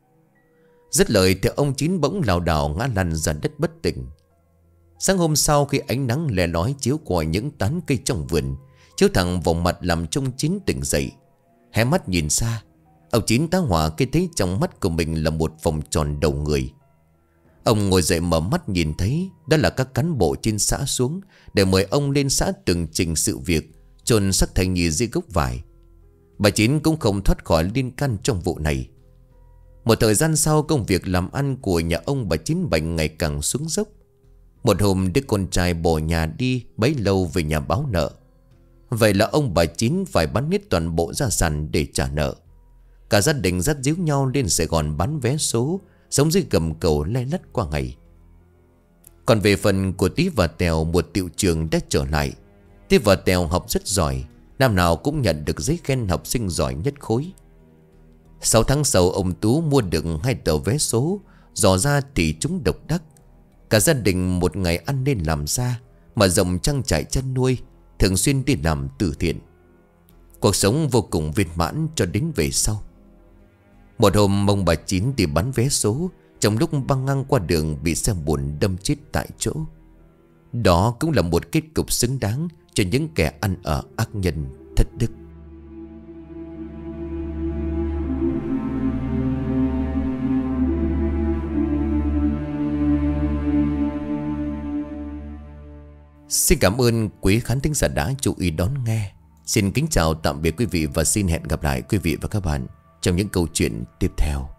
Dứt lời thì ông Chín bỗng lảo đảo ngã lăn ra đất bất tỉnh. Sáng hôm sau, khi ánh nắng le lói chiếu qua những tán cây trong vườn, chiếu thẳng vào mặt làm trông Chín tỉnh dậy. Hé mắt nhìn xa, ông Chín tá hỏa khi thấy trong mắt của mình là một vòng tròn đầu người. Ông ngồi dậy mở mắt nhìn thấy đó là các cán bộ trên xã xuống để mời ông lên xã tường trình sự việc chôn xác thai nhi dưới gốc vải. Bà Chín cũng không thoát khỏi liên can trong vụ này. Một thời gian sau, công việc làm ăn của nhà ông bà Chín Bành ngày càng xuống dốc. Một hôm đứa con trai bỏ nhà đi bấy lâu về nhà báo nợ. Vậy là ông bà Chín phải bán hết toàn bộ gia sản để trả nợ. Cả gia đình dắt díu nhau lên Sài Gòn bán vé số, sống dưới gầm cầu le lắt qua ngày. Còn về phần của Tí và Tèo, một tiệu trường đã trở lại. Tí và Tèo học rất giỏi, năm nào cũng nhận được giấy khen học sinh giỏi nhất khối. 6 tháng sau, ông Tú mua được 2 tờ vé số, dò ra thì chúng độc đắc. Cả gia đình một ngày ăn nên làm ra, mà rộng trang trại chăn nuôi, thường xuyên đi làm từ thiện. Cuộc sống vô cùng viên mãn cho đến về sau. Một hôm ông bà Chín đi bán vé số, trong lúc băng ngang qua đường bị xe bồn đâm chết tại chỗ. Đó cũng là một kết cục xứng đáng cho những kẻ ăn ở ác nhân thất đức. Xin cảm ơn quý khán thính giả đã chú ý đón nghe. Xin kính chào tạm biệt quý vị và xin hẹn gặp lại quý vị và các bạn trong những câu chuyện tiếp theo.